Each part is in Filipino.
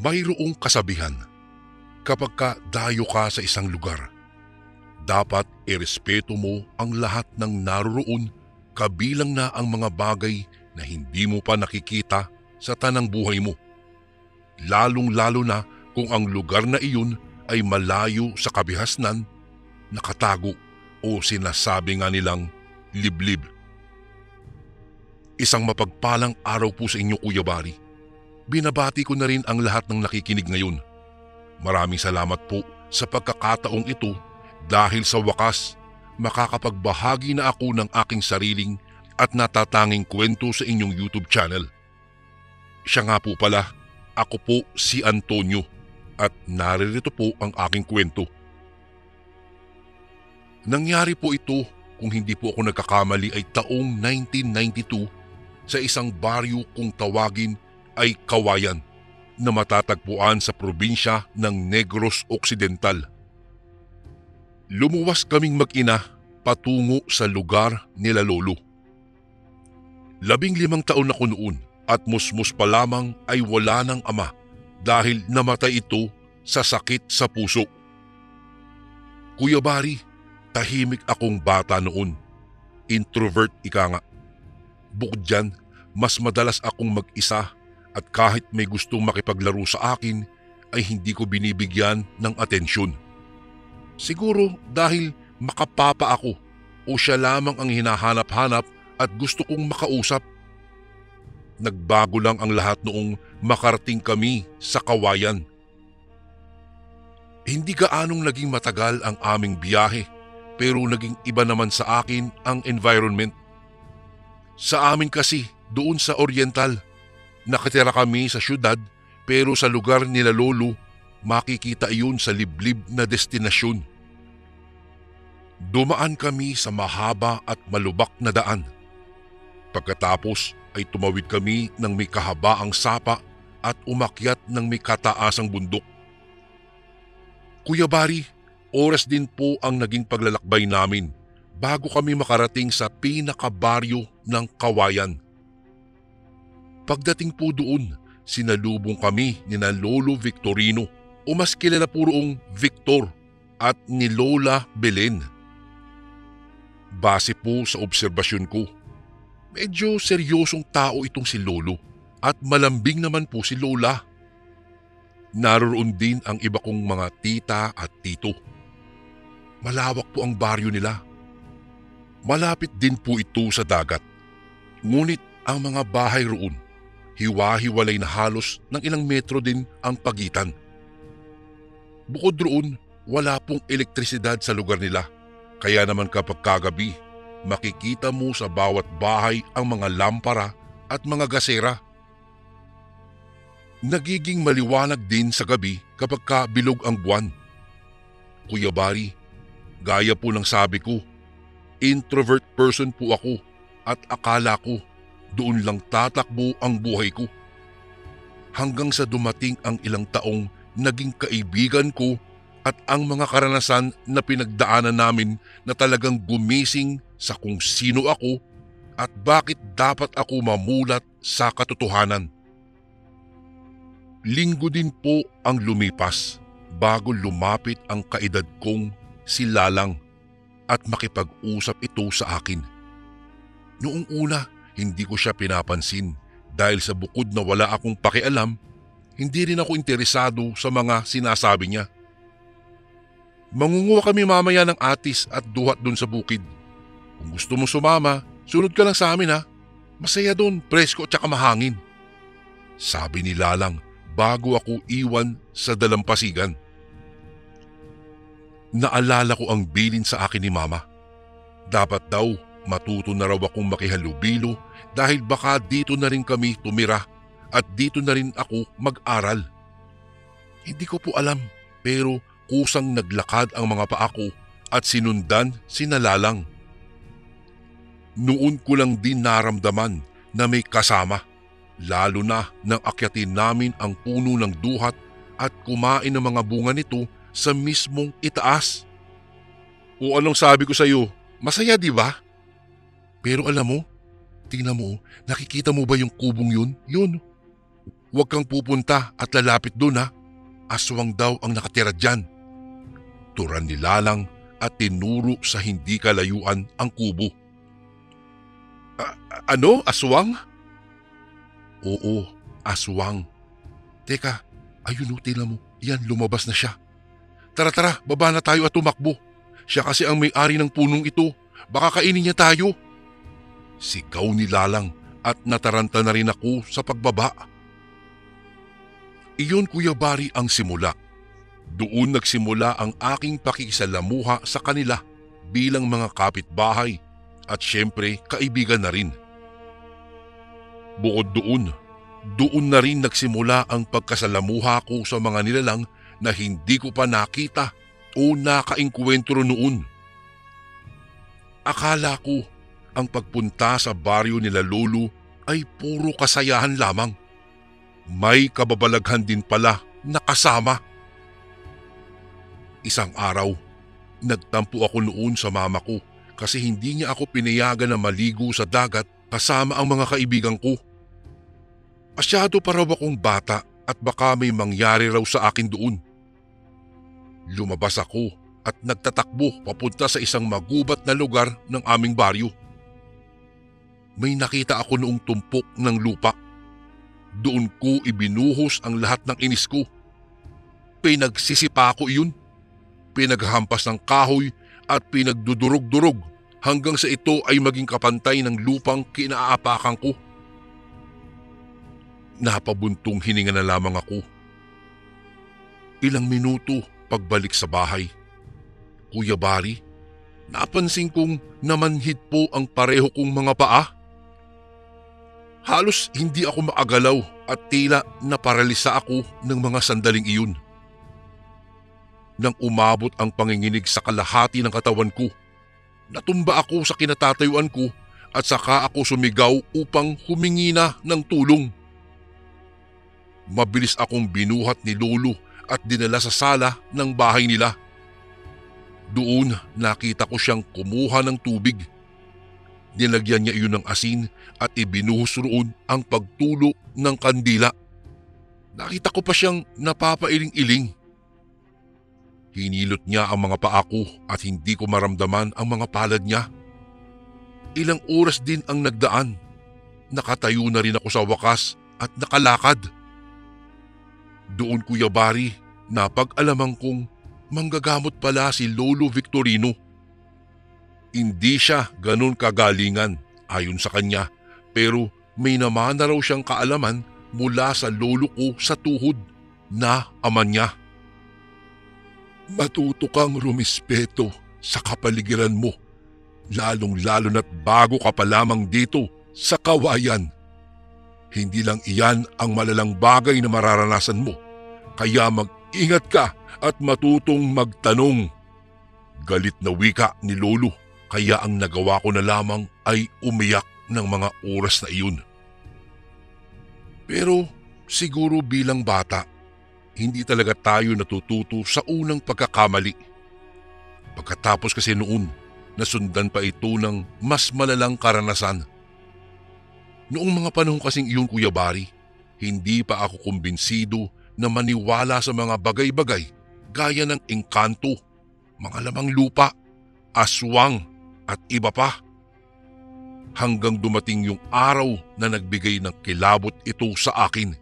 Mayroong kasabihan, kapag ka dayo ka sa isang lugar, dapat irespeto mo ang lahat ng naroroon, kabilang na ang mga bagay na hindi mo pa nakikita sa tanang buhay mo. Lalong-lalo na kung ang lugar na iyon ay malayo sa kabihasnan, nakatago o sinasabi nga nilang liblib. Isang mapagpalang araw po sa inyo, Kuya Bari. Binabati ko na rin ang lahat ng nakikinig ngayon. Maraming salamat po sa pagkakataong ito dahil sa wakas makakapagbahagi na ako ng aking sariling at natatanging kwento sa inyong YouTube channel. Siya nga po pala, ako po si Antonio at naririto po ang aking kwento. Nangyari po ito, kung hindi po ako nagkakamali, ay taong 1992 sa isang baryo kung tawagin ay Kawayan na matatagpuan sa probinsya ng Negros Occidental. Lumuwas kaming mag-ina patungo sa lugar nila lolo. 15 taon ako noon at musmus pa lamang ay wala ng ama dahil namatay ito sa sakit sa puso. Kuya Bari, tahimik akong bata noon. Introvert ika nga. Bukod dyan, mas madalas akong mag-isa at kahit may gustong makipaglaro sa akin ay hindi ko binibigyan ng atensyon. Siguro dahil makapapa ako o siya lamang ang hinahanap-hanap at gusto kong makausap. Nagbago lang ang lahat noong makarating kami sa Kawayan. Hindi gaanong naging matagal ang aming biyahe pero naging iba naman sa akin ang environment. Sa amin kasi doon sa Oriental, nakatira kami sa syudad pero sa lugar nila lolo makikita iyon sa liblib na destinasyon. Dumaan kami sa mahaba at malubak na daan. Pagkatapos ay tumawid kami ng may kahabaang sapa at umakyat ng may kataasang bundok. Kuya Bari, oras din po ang naging paglalakbay namin bago kami makarating sa pinakabaryo ng Kawayan. Pagdating po doon, sinalubong kami ni na Lolo Victorino o mas kilala po roong Victor at ni Lola Belen. Base po sa obserbasyon ko, medyo seryosong tao itong si Lolo at malambing naman po si Lola. Naroon din ang iba kong mga tita at tito. Malawak po ang baryo nila. Malapit din po ito sa dagat. Ngunit ang mga bahay roon, hiwa-hiwalay na halos ng ilang metro din ang pagitan. Bukod roon, wala pong elektrisidad sa lugar nila. Kaya naman kapag kagabi, makikita mo sa bawat bahay ang mga lampara at mga gasera. Nagiging maliwanag din sa gabi kapag bilog ang buwan. Kuya Bari, gaya po ng sabi ko, introvert person po ako at akala ko doon lang tatakbo ang buhay ko. Hanggang sa dumating ang ilang taong naging kaibigan ko at ang mga karanasan na pinagdaanan namin na talagang gumising sa kung sino ako at bakit dapat ako mamulat sa katotohanan. Linggo din po ang lumipas bago lumapit ang kaedad kong si Lalang at makipag-usap ito sa akin. Noong una, hindi ko siya pinapansin dahil sa bukod na wala akong pakialam, hindi rin ako interesado sa mga sinasabi niya. Mangunguha kami mamaya ng atis at duhat doon sa bukid. Kung gusto mo sumama, sunod ka lang sa amin ha. Masaya doon, presko at saka mahangin. Sabi ni Lalang bago ako iwan sa dalampasigan. Naalala ko ang bilin sa akin ni Mama. Dapat daw matuto na raw akong makihalubilo dahil baka dito na rin kami tumira at dito na rin ako mag-aral. Hindi ko po alam pero kusang naglakad ang mga paa ko at sinundan si Lalang. Noon ko lang din naramdaman na may kasama, lalo na nang akyatin namin ang puno ng duhat at kumain ng mga bunga nito sa mismong itaas. O anong sabi ko sa iyo? Masaya di ba? Pero alam mo, tingnan mo, nakikita mo ba yung kubong yun? Yun. Huwag kang pupunta at lalapit doon ha. Aswang daw ang nakatira dyan. Turan ni Lalang at tinuro sa hindi kalayuan ang kubo. Ano? Aswang? Oo, aswang. Teka, ayun tingnan mo. Yan, lumabas na siya. Tara, baba na tayo at tumakbo. Siya kasi ang may-ari ng punong ito. Baka kainin niya tayo. Sigaw ni Lalang at nataranta na rin ako sa pagbaba. Iyon, Kuya Bari, ang simula. Doon nagsimula ang aking pakikisalamuha sa kanila bilang mga kapitbahay at syempre kaibigan na rin. Bukod doon na rin nagsimula ang pagkasalamuha ko sa mga nilalang na hindi ko pa nakita o nakaengkwentro noon. Akala ko ang pagpunta sa baryo nila Lolo ay puro kasayahan lamang. May kababalaghan din pala na kasama. Isang araw, nagtampo ako noon sa mama ko kasi hindi niya ako pinayagan na maligo sa dagat kasama ang mga kaibigan ko. Masyado pa raw akong bata at baka may mangyari raw sa akin doon. Lumabas ako at nagtatakbo papunta sa isang magubat na lugar ng aming baryo. May nakita ako noong tumpok ng lupa. Doon ko ibinuhos ang lahat ng inis ko. Pinagsisipa ko iyon. Pinaghampas ng kahoy at pinagdudurog-durog hanggang sa ito ay maging kapantay ng lupang kinaapakan ko. Napabuntong hininga na lamang ako. Ilang minuto pagbalik sa bahay. Kuya Bari, napansin kong namanhid po ang pareho kong mga paa. Halos hindi ako maagalaw at tila naparalisa ako ng mga sandaling iyon. Nang umabot ang panginginig sa kalahati ng katawan ko, natumba ako sa kinatatayuan ko at saka ako sumigaw upang humingi na ng tulong. Mabilis akong binuhat ni Lolo at dinala sa sala ng bahay nila. Doon nakita ko siyang kumuha ng tubig. Nilagyan niya iyon ng asin at ibinuhos roon ang pagtulo ng kandila. Nakita ko pa siyang napapailing-iling. Hinilot niya ang mga paa ko at hindi ko maramdaman ang mga palad niya. Ilang oras din ang nagdaan. Nakatayo na rin ako sa wakas at nakalakad. Doon, Kuya Bari, napag-alaman kong manggagamot pala si Lolo Victorino. Hindi siya ganun kagalingan ayon sa kanya, pero may namana raw siyang kaalaman mula sa lolo ko sa tuhod na ama niya. Matuto kang rumispeto sa kapaligiran mo, lalong-lalo na't bago ka pa lamang dito sa kawayan. Hindi lang iyan ang malalang bagay na mararanasan mo, kaya mag-ingat ka at matutong magtanong. Galit na wika ni Lolo, kaya ang nagawa ko na lamang ay umiyak ng mga oras na iyon. Pero siguro bilang bata, hindi talaga tayo natututo sa unang pagkakamali. Pagkatapos kasi noon, nasundan pa ito ng mas malalang karanasan. Noong mga panahon kasing iyon, Kuya Bari, hindi pa ako kumbinsido na maniwala sa mga bagay-bagay gaya ng engkanto, mga lamang lupa, aswang at iba pa. Hanggang dumating yung araw na nagbigay ng kilabot ito sa akin.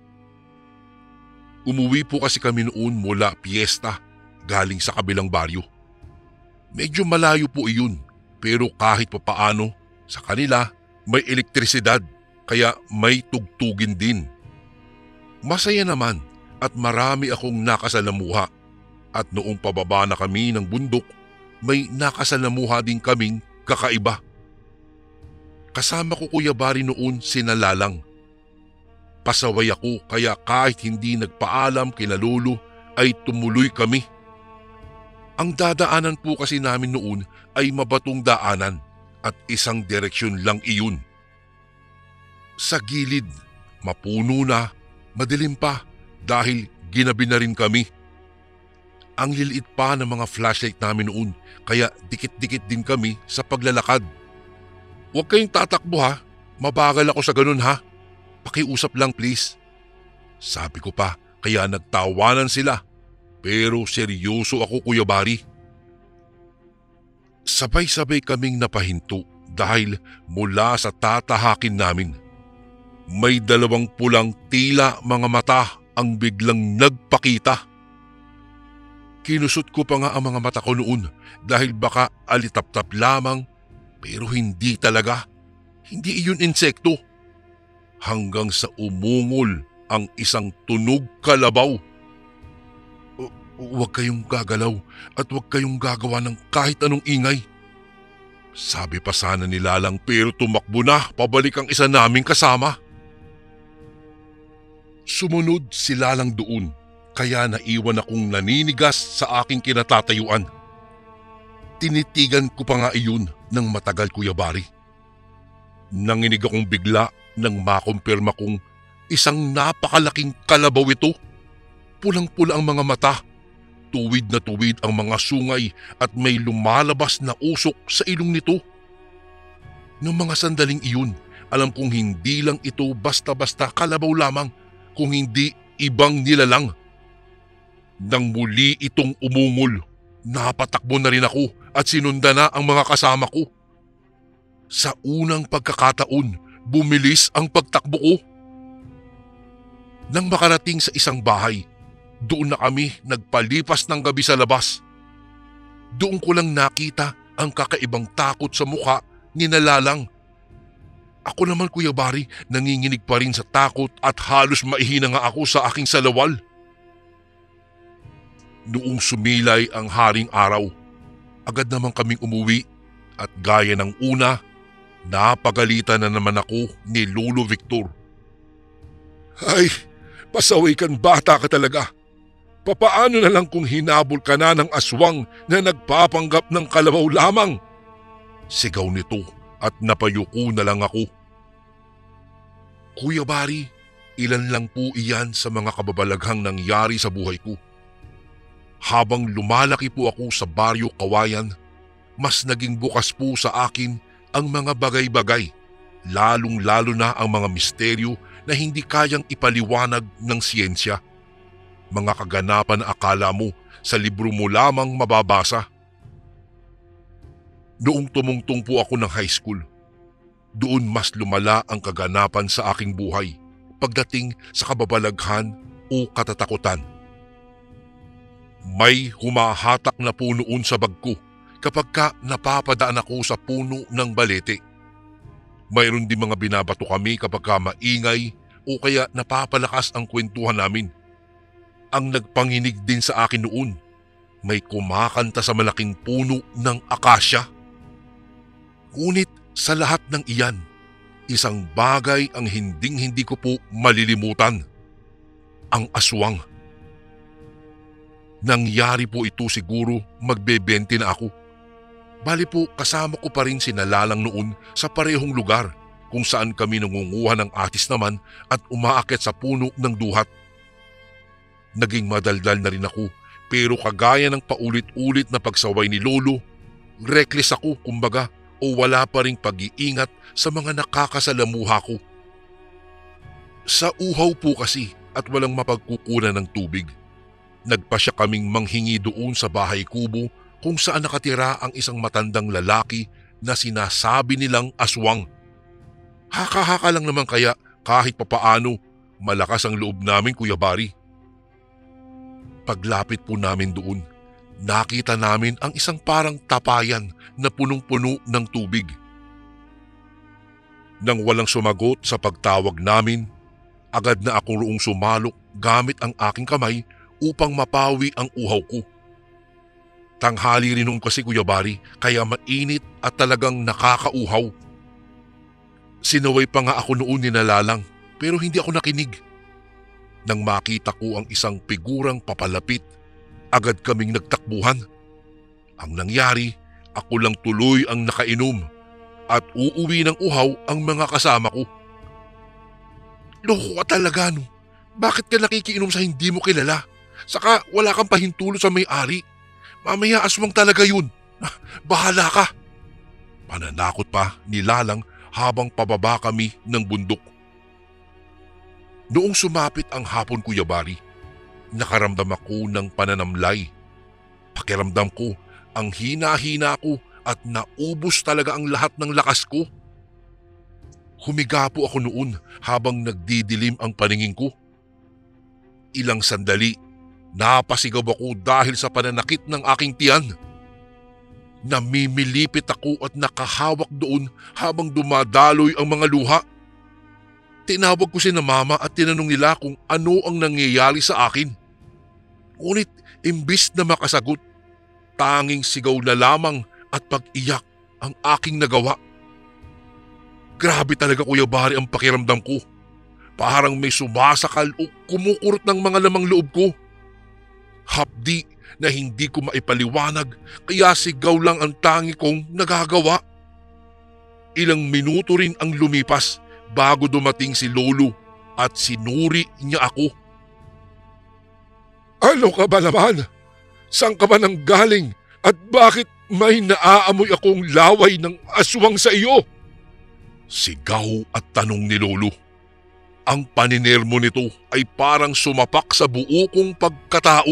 Umuwi po kasi kami noon mula piyesta galing sa kabilang baryo. Medyo malayo po iyon, pero kahit papaano sa kanila may elektrisidad kaya may tugtugin din. Masaya naman at marami akong nakasalamuha at noong pababa na kami ng bundok may nakasalamuha din kaming kakaiba. Kasama ko, Kuya Bari, noon sina Lalang. Pasaway ako kaya kahit hindi nagpaalam kina Lolo ay tumuloy kami. Ang dadaanan po kasi namin noon ay mabatong daanan at isang direksyon lang iyon. Sa gilid, mapuno na, madilim pa dahil ginabi na rin kami. Ang liliit pa ng mga flashlight namin noon kaya dikit-dikit din kami sa paglalakad. Huwag kayong tatakbo ha, mabagal ako sa ganun ha. Pakiusap lang please. Sabi ko pa, kaya nagtawanan sila. Pero seryoso ako, Kuya Bari. Sabay-sabay kaming napahinto dahil mula sa tatahakin namin, may dalawang pulang tila mga mata ang biglang nagpakita. Kinusot ko pa nga ang mga mata ko noon dahil baka alitap-tap lamang, pero hindi talaga. Hindi iyon insekto. Hanggang sa umungol ang isang tunog kalabaw. Huwag kayong gagalaw at huwag kayong gagawa ng kahit anong ingay. Sabi pa sana ni Lalang, pero tumakbo na pabalik ang isa naming kasama. Sumunod si Lalang doon, kaya naiwan akong naninigas sa aking kinatatayuan. Tinitigan ko pa nga iyon ng matagal, Kuya Bari. Nanginig akong bigla nang makumpirma kong isang napakalaking kalabaw ito. Pulang-pula ang mga mata, tuwid na tuwid ang mga sungay at may lumalabas na usok sa ilong nito. Noong mga sandaling iyon, alam kong hindi lang ito basta-basta kalabaw lamang, kung hindi ibang nilalang. Nang muli itong umungol, napatakbo na rin ako at sinundan na ang mga kasama ko. Sa unang pagkakataon, bumilis ang pagtakbo ko. Nang makarating sa isang bahay, doon na kami nagpalipas ng gabi sa labas. Doon ko lang nakita ang kakaibang takot sa mukha ni Lalang. Ako naman, Kuya Bari, nanginginig pa rin sa takot at halos maihina nga ako sa aking salawal. Noong sumilay ang haring araw, agad naman kaming umuwi at gaya ng una, napagalitan na naman ako ni Lolo Victor. Ay, pasaway kan bata ka talaga. Papaano na lang kung hinabol ka na ng aswang na nagpapanggap ng kalabaw lamang? Sigaw nito at napayuko na lang ako. Kuya Bari, ilan lang po iyan sa mga kababalaghang nangyari sa buhay ko. Habang lumalaki po ako sa baryo Kawayan, mas naging bukas po sa akin ang mga bagay-bagay, lalong-lalo na ang mga misteryo na hindi kayang ipaliwanag ng siyensya. Mga kaganapan na akala mo sa libro mo lamang mababasa. Noong tumungtong po ako ng high school, doon mas lumala ang kaganapan sa aking buhay pagdating sa kababalaghan o katatakutan. May humahatak na po noon sa bag ko kapag napapadaan ako sa puno ng balete. Mayroon din mga binabato kami kapag maingay o kaya napapalakas ang kwentuhan namin. Ang nagpanginig din sa akin noon, may kumakanta sa malaking puno ng akasya. Ngunit sa lahat ng iyan, isang bagay ang hinding-hindi ko po malilimutan. Ang aswang. Nangyari po ito siguro magbe-20 na ako. Bali po kasama ko pa rin si Lalang noon sa parehong lugar kung saan kami nangunguha ng atis naman at umaakyat sa puno ng duhat. Naging madaldal na rin ako, pero kagaya ng paulit-ulit na pagsaway ni Lolo, reckless ako kumbaga o wala pa ring pag-iingat sa mga nakakasalamuha ko. Sa uhaw po kasi at walang mapagkukunan ng tubig, nagpasya kaming manghingi doon sa bahay kubo kung saan nakatira ang isang matandang lalaki na sinasabi nilang aswang. Haka-haka lang naman kaya kahit papaano malakas ang loob namin, Kuya Bari. Paglapit po namin doon, nakita namin ang isang parang tapayan na punong-puno ng tubig. Nang walang sumagot sa pagtawag namin, agad na ako roong sumalok gamit ang aking kamay upang mapawi ang uhaw ko. Tanghali rin noon kasi, Kuya Bari, kaya mainit at talagang nakakauhaw. Sinaway pa nga ako noon ni Lalang pero hindi ako nakinig. Nang makita ko ang isang figurang papalapit, agad kaming nagtakbuhan. Ang nangyari, ako lang tuloy ang nakainom at uuwi ng uhaw ang mga kasama ko. Loko ka talaga, no? Bakit ka nakikiinom sa hindi mo kilala? Saka wala kang pahintulo sa may-ari. Mamaya aswang talaga yun. Bahala ka. Pananakot pa ni Lalang habang pababa kami ng bundok. Noong sumapit ang hapon, Kuya Bari, nakaramdam ako ng pananamlay. Pakiramdam ko, ang hina-hina ko at naubos talaga ang lahat ng lakas ko. Humiga po ako noon habang nagdidilim ang paningin ko. Ilang sandali, napasigaw ako dahil sa pananakit ng aking tiyan. Namimilipit ako at nakahawak doon habang dumadaloy ang mga luha. Tinawag ko si na mama at tinanong nila kung ano ang nangyayari sa akin. Ngunit imbis na makasagot, tanging sigaw na lamang at pag-iyak ang aking nagawa. Grabe talaga, Kuya Bari, ang pakiramdam ko. Parang may sumasakal o kumukurot ng mga lamang loob ko. Hapdi na hindi ko maipaliwanag kaya sigaw lang ang tangi kong nagagawa. Ilang minuto rin ang lumipas bago dumating si Lolo at sinuri niya ako. Ano ka ba naman? Saan ka ba nang galing? At bakit may naaamoy akong laway ng aswang sa iyo? Sigaw at tanong ni Lolo. Ang paninermo nito ay parang sumapak sa buo kong pagkatao.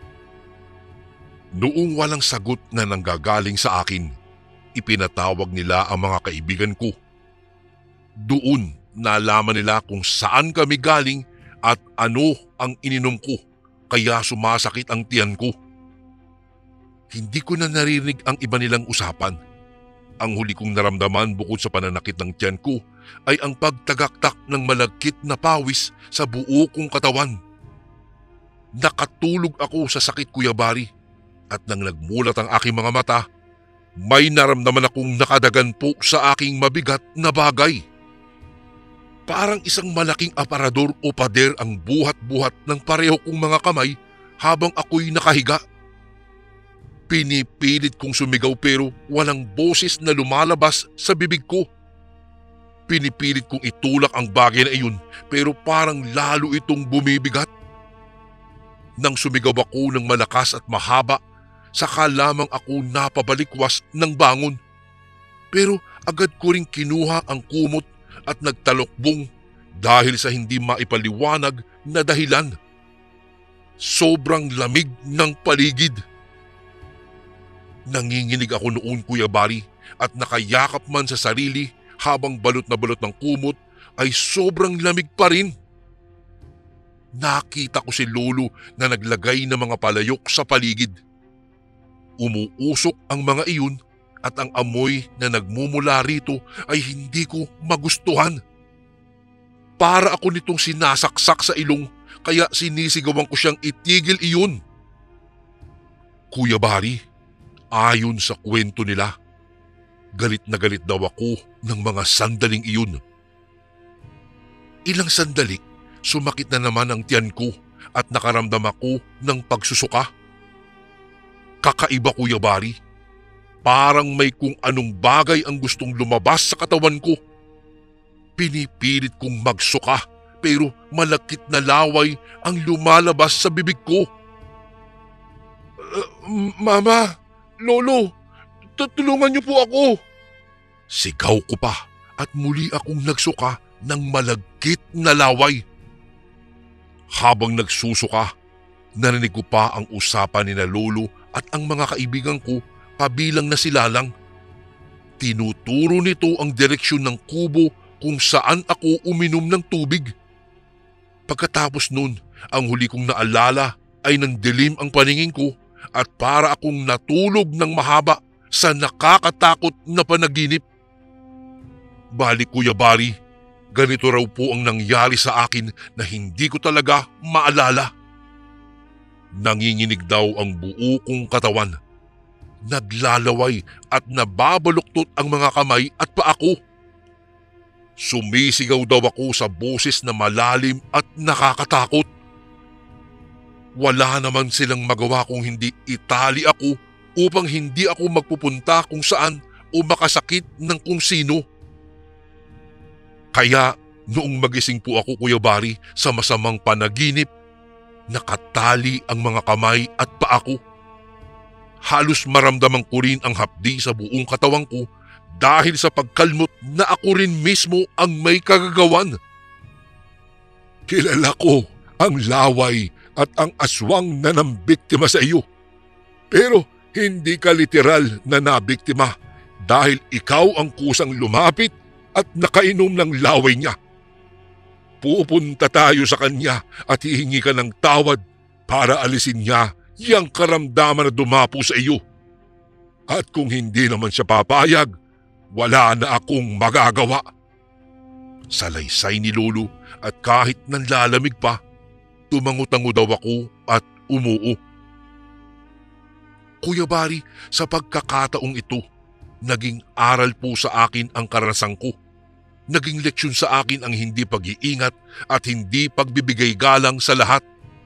Noong walang sagot na nanggagaling sa akin, ipinatawag nila ang mga kaibigan ko. Doon nalaman nila kung saan kami galing at ano ang ininom ko kaya sumasakit ang tiyan ko. Hindi ko na naririnig ang iba nilang usapan. Ang huli kong naramdaman bukod sa pananakit ng tiyan ko ay ang pagtagaktak ng malagkit na pawis sa buo kong katawan. Nakatulog ako sa sakit, Kuya Bari, at nang nagmulat ang aking mga mata, may naramdaman akong nakadagan po sa aking mabigat na bagay. Parang isang malaking aparador o pader ang buhat-buhat ng pareho kong mga kamay habang ako'y nakahiga. Pinipilit kong sumigaw pero walang boses na lumalabas sa bibig ko. Pinipilit kong itulak ang bagay na iyon pero parang lalo itong bumibigat. Nang sumigaw ako ng malakas at mahaba, saka lamang ako napabalikwas ng bangon. Pero agad ko ring kinuha ang kumot at nagtalokbong dahil sa hindi maipaliwanag na dahilan. Sobrang lamig ng paligid. Nanginginig ako noon, Kuya Bari, at nakayakap man sa sarili habang balot na balot ng kumot ay sobrang lamig pa rin. Nakita ko si Lolo na naglagay ng mga palayok sa paligid. Umuusok ang mga iyon at ang amoy na nagmumula rito ay hindi ko magustuhan. Para ako nitong sinasaksak sa ilong kaya sinisigawan ko siyang itigil iyon. Kuya Bari, ayon sa kwento nila, galit na galit daw ako ng mga sandaling iyon. Ilang sandali, sumakit na naman ang tiyan ko at nakaramdam ako ng pagsusuka. Kakaiba, Kuya Bari. Parang may kung anong bagay ang gustong lumabas sa katawan ko. Pinipilit kong magsuka pero malakit na laway ang lumalabas sa bibig ko. Mama, Lolo, tulungan niyo po ako. Sigaw ko pa at muli akong nagsuka ng malagkit na laway. Habang nagsusuka, narinig ko pa ang usapan ni na Lolo at ang mga kaibigan ko pabilang na sila lang. Tinuturo nito ang direksyon ng kubo kung saan ako uminom ng tubig. Pagkatapos nun, ang huli kong naalala ay nandilim ang paningin ko at para akong natulog ng mahaba sa nakakatakot na panaginip. Balik, Kuya Bari, ganito raw po ang nangyari sa akin na hindi ko talaga maalala. Nanginginig daw ang buo kong katawan. Naglalaway at nababaluktot ang mga kamay at paa ko. Sumisigaw daw ako sa boses na malalim at nakakatakot. Wala naman silang magawa kung hindi itali ako upang hindi ako magpupunta kung saan o makasakit ng kung sino. Kaya noong magising po ako, Kuya Bari, sa masamang panaginip, nakatali ang mga kamay at paa ko. Halos maramdaman ko rin ang hapdi sa buong katawan ko dahil sa pagkalmot na ako rin mismo ang may kagagawan. Kilala ko ang laway at ang aswang na nambiktima sa iyo. Pero hindi ka literal na nabiktima dahil ikaw ang kusang lumapit at nakainom ng laway niya. Pupunta tayo sa kanya at hihingi ka ng tawad para alisin niya yang karamdaman na dumapo sa iyo. At kung hindi naman siya papayag, wala na akong magagawa. Salaysay ni Lolo at kahit nanlalamig pa, tumango-tango daw ako at umuo. Kuya Bari, sa pagkakataong ito, naging aral po sa akin ang karanasan ko. Naging leksyon sa akin ang hindi pag-iingat at hindi pagbibigay galang sa lahat.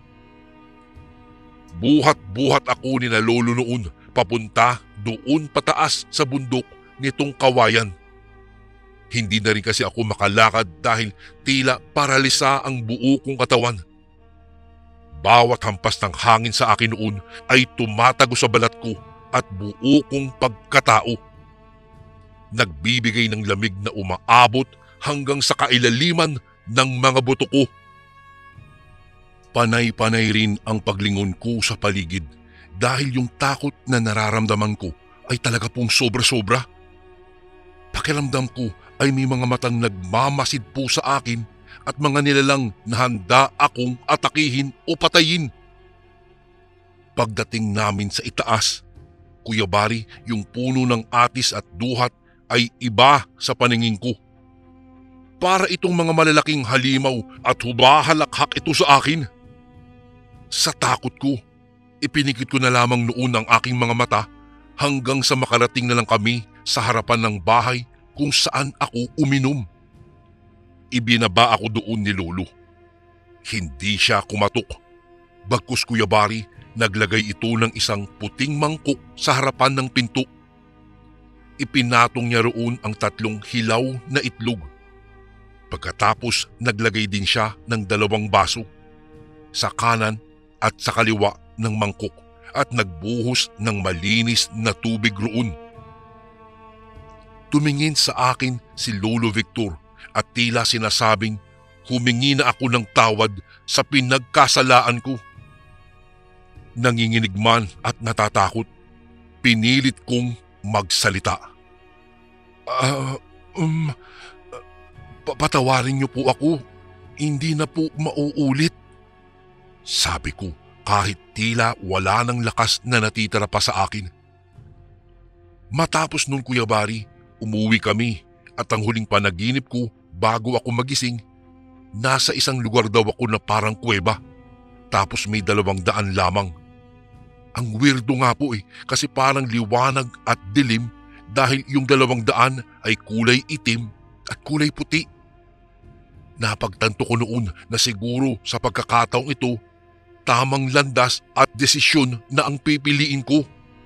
Buhat-buhat ako ni na Lolo noon papunta doon pataas sa bundok nitong kawayan. Hindi na rin kasi ako makalakad dahil tila paralisa ang buo kong katawan. Bawat hampas ng hangin sa akin noon ay tumatago sa balat ko at buo kong pagkatao. Nagbibigay ng lamig na umaabot hanggang sa kailaliman ng mga buto ko. Panay-panay rin ang paglingon ko sa paligid dahil yung takot na nararamdaman ko ay talaga pong sobra-sobra. Pakiramdam ko ay may mga matang nagmamasid po sa akin at mga nilalang na handa akong atakihin o patayin. Pagdating namin sa itaas, Kuya Bari, yung puno ng atis at duhat ay iba sa paningin ko. Para itong mga malalaking halimaw at hubahalakhak ito sa akin. Sa takot ko, ipinikit ko na lamang noon ang aking mga mata hanggang sa makarating na lang kami sa harapan ng bahay kung saan ako uminom. Ibinaba ako doon ni Lolo. Hindi siya kumatok. Bagkus Kuya Bari, naglagay ito ng isang puting mangkok sa harapan ng pinto. Ipinatong niya roon ang 3 hilaw na itlog. Pagkatapos naglagay din siya ng 2 baso sa kanan at sa kaliwa ng mangkok at nagbuhos ng malinis na tubig roon. Tumingin sa akin si Lolo Victor at tila sinasabing humingi na ako ng tawad sa pinagkasalaan ko. Nanginginig man at natatakot, pinilit kong magsalita. Patawarin niyo po ako, hindi na po mauulit. Sabi ko kahit tila wala ng lakas na natitira pa sa akin. Matapos nun Kuya Bari, umuwi kami at ang huling panaginip ko bago ako magising, nasa isang lugar daw ako na parang kuweba, tapos may 200 lamang. Ang weirdo nga po kasi parang liwanag at dilim dahil yung 200 ay kulay itim at kulay puti. Napagtanto ko noon na siguro sa pagkakataong ito, tamang landas at desisyon na ang pipiliin ko.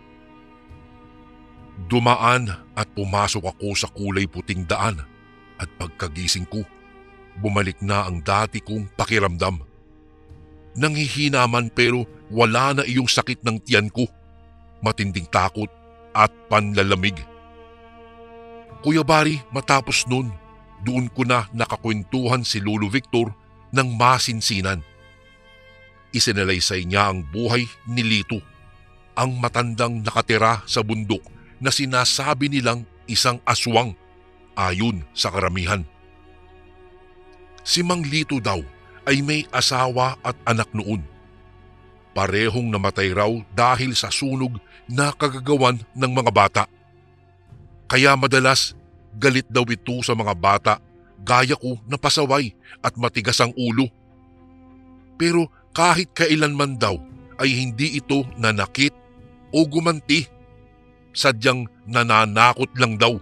Dumaan at pumasok ako sa kulay puting daan at pagkagising ko, bumalik na ang dati kong pakiramdam. Nanghihina man pero wala na iyong sakit ng tiyan ko, matinding takot at panlalamig. Kuya Bari, matapos nun, doon ko na nakakwentuhan si Lolo Victor ng masinsinan. Isinalaysay niya ang buhay ni Lito, ang matandang nakatira sa bundok na sinasabi nilang isang aswang ayon sa karamihan. Si Mang Lito daw ay may asawa at anak noon. Parehong namatay raw dahil sa sunog na kagagawan ng mga bata. Kaya madalas galit daw ito sa mga bata, gaya ko na pasaway at matigas ang ulo. Pero kahit kailanman daw ay hindi ito nanakit o gumanti. Sadyang nananakot lang daw.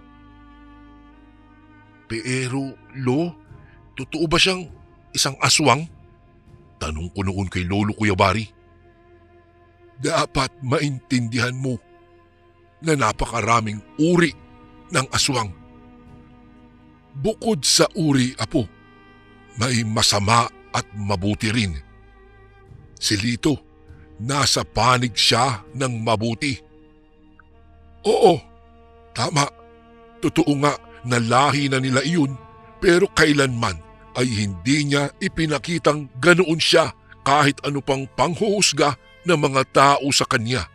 Pero, Lo, totoo ba siyang isang aswang? Tanong ko noon kay Lolo Kuya Bari. Dapat maintindihan mo na napakaraming uri ng aswang. Bukod sa uri, Apo, may masama at mabuti rin. Si Lito, nasa panig siya ng mabuti. Oo, tama. Totoo nga na lahi na nila iyon, pero kailanman ay hindi niya ipinakitang ganoon siya kahit ano pang panghuhusga ng mga tao sa kanya.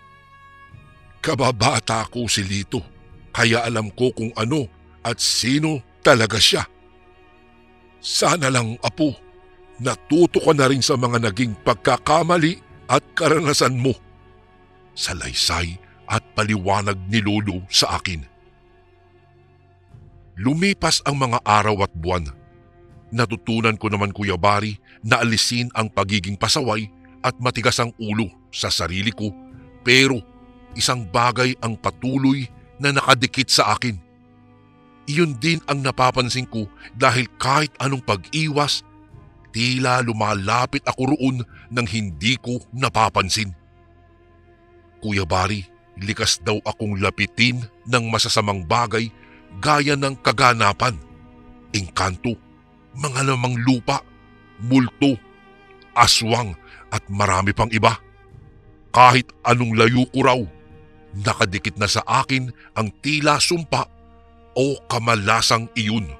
Kababata ko si Lito, kaya alam ko kung ano at sino talaga siya. Sana lang, Apo, natuto ka na rin sa mga naging pagkakamali at karanasan mo. Salaysay at paliwanag ni Lolo sa akin. Lumipas ang mga araw at buwan. Natutunan ko naman, Kuya Bari, na alisin ang pagiging pasaway at matigas ang ulo sa sarili ko, pero isang bagay ang patuloy na nakadikit sa akin. Iyon din ang napapansin ko dahil kahit anong pag-iwas, tila lumalapit ako roon nang hindi ko napapansin. Kuya Bari, likas daw akong lapitin ng masasamang bagay gaya ng kaganapan, engkanto, mga lamang lupa, multo, aswang at marami pang iba. Kahit anong layo ko raw, nakadikit na sa akin ang tila sumpa o kamalasang iyon.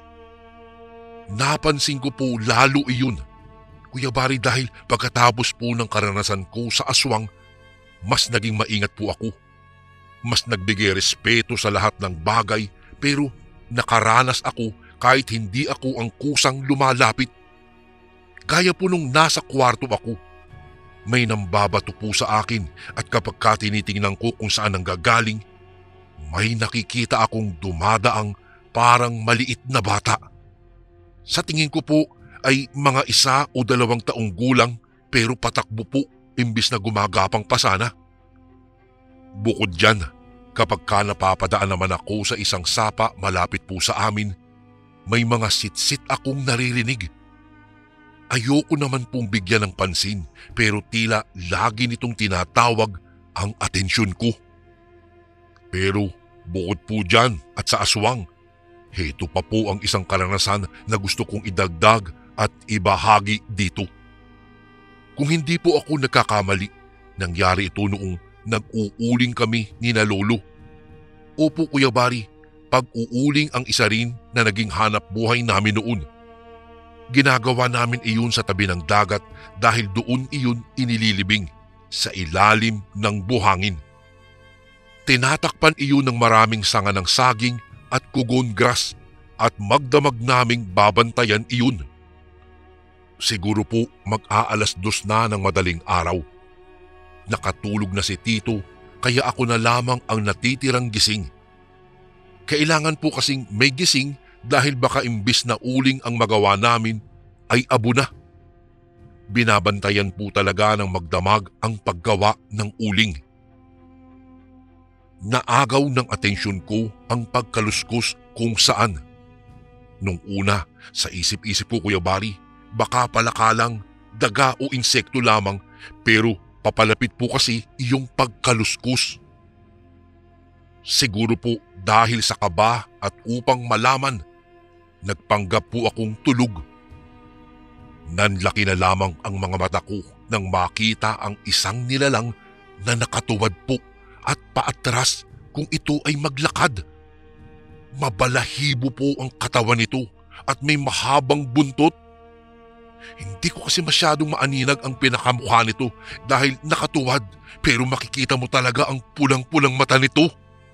Napansin ko po lalo iyon, Kuya Bari, dahil pagkatapos po ng karanasan ko sa aswang, mas naging maingat po ako. Mas nagbigay respeto sa lahat ng bagay, pero nakaranas ako kahit hindi ako ang kusang lumalapit. Gaya po nung nasa kwarto ako, may nambabato po sa akin at kapag tinitingnan ko kung saan ang gagaling, may nakikita akong dumadaang parang maliit na bata. Sa tingin ko po ay mga 1 o 2 taong gulang, pero patakbo po imbis na gumagapang pa sana. Bukod dyan, kapag napapadaan naman ako sa isang sapa malapit po sa amin, may mga sitsit akong naririnig. Ayoko naman pong bigyan ng pansin, pero tila lagi nitong tinatawag ang atensyon ko. Pero bukod po dyan at sa aswang, heto pa po ang isang karanasan na gusto kong idagdag at ibahagi dito. Kung hindi po ako nagkakamali, nangyari ito noong nag-uuling kami ni na Lolo. Opo, Kuya Bari, pag-uuling ang isa rin na naging hanap buhay namin noon. Ginagawa namin iyon sa tabi ng dagat dahil doon iyon inililibing sa ilalim ng buhangin. Tinatakpan iyon ng maraming sanga ng saging at kugon grass at magdamag naming babantayan iyon. Siguro po mag-aalas 2 na ng madaling araw. Nakatulog na si Tito, kaya ako na lamang ang natitirang gising. Kailangan po kasing may gising dahil baka imbis na uling ang magawa namin ay abo na. Binabantayan po talaga ng magdamag ang paggawa ng uling. Naagaw ng atensyon ko ang pagkaluskos kung saan. Nung una, sa isip-isip ko, Kuya Bari, baka palakalang daga o insekto lamang, pero papalapit po kasi iyong pagkaluskos. Siguro po dahil sa kaba at upang malaman, nagpanggap po akong tulog. Nanlaki na lamang ang mga mata ko nang makita ang isang nilalang na nakatuwad po at paatras kung ito ay maglakad. Mabalahibo po ang katawan nito at may mahabang buntot. Hindi ko kasi masyadong maaninag ang pinakamukha nito dahil nakatuwad, pero makikita mo talaga ang pulang-pulang mata nito.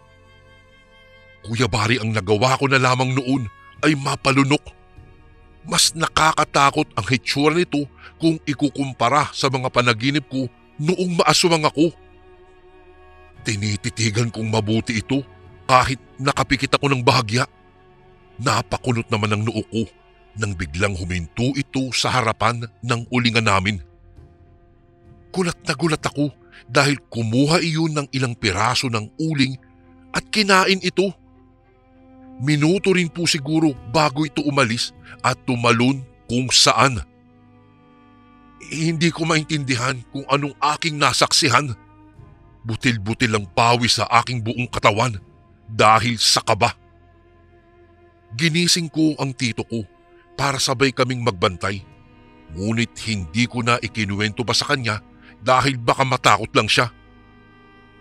Kuya Bari, ang nagawa ko na lamang noon ay mapalunok. Mas nakakatakot ang hitsura nito kung ikukumpara sa mga panaginip ko noong maaswang ako. Tinititigan kong mabuti ito kahit nakapikit ako ng bahagya. Napakunot naman ang noo ko nang biglang huminto ito sa harapan ng ulingan namin. Gulat na gulat ako dahil kumuha iyon ng ilang piraso ng uling at kinain ito. Minuto rin po siguro bago ito umalis at tumalon kung saan. Hindi ko maintindihan kung anong aking nasaksihan. Butil-butil ang pawis sa aking buong katawan dahil sa kaba. Ginising ko ang tito ko para sabay kaming magbantay. Ngunit hindi ko na ikinuwento pa sa kanya dahil baka matakot lang siya.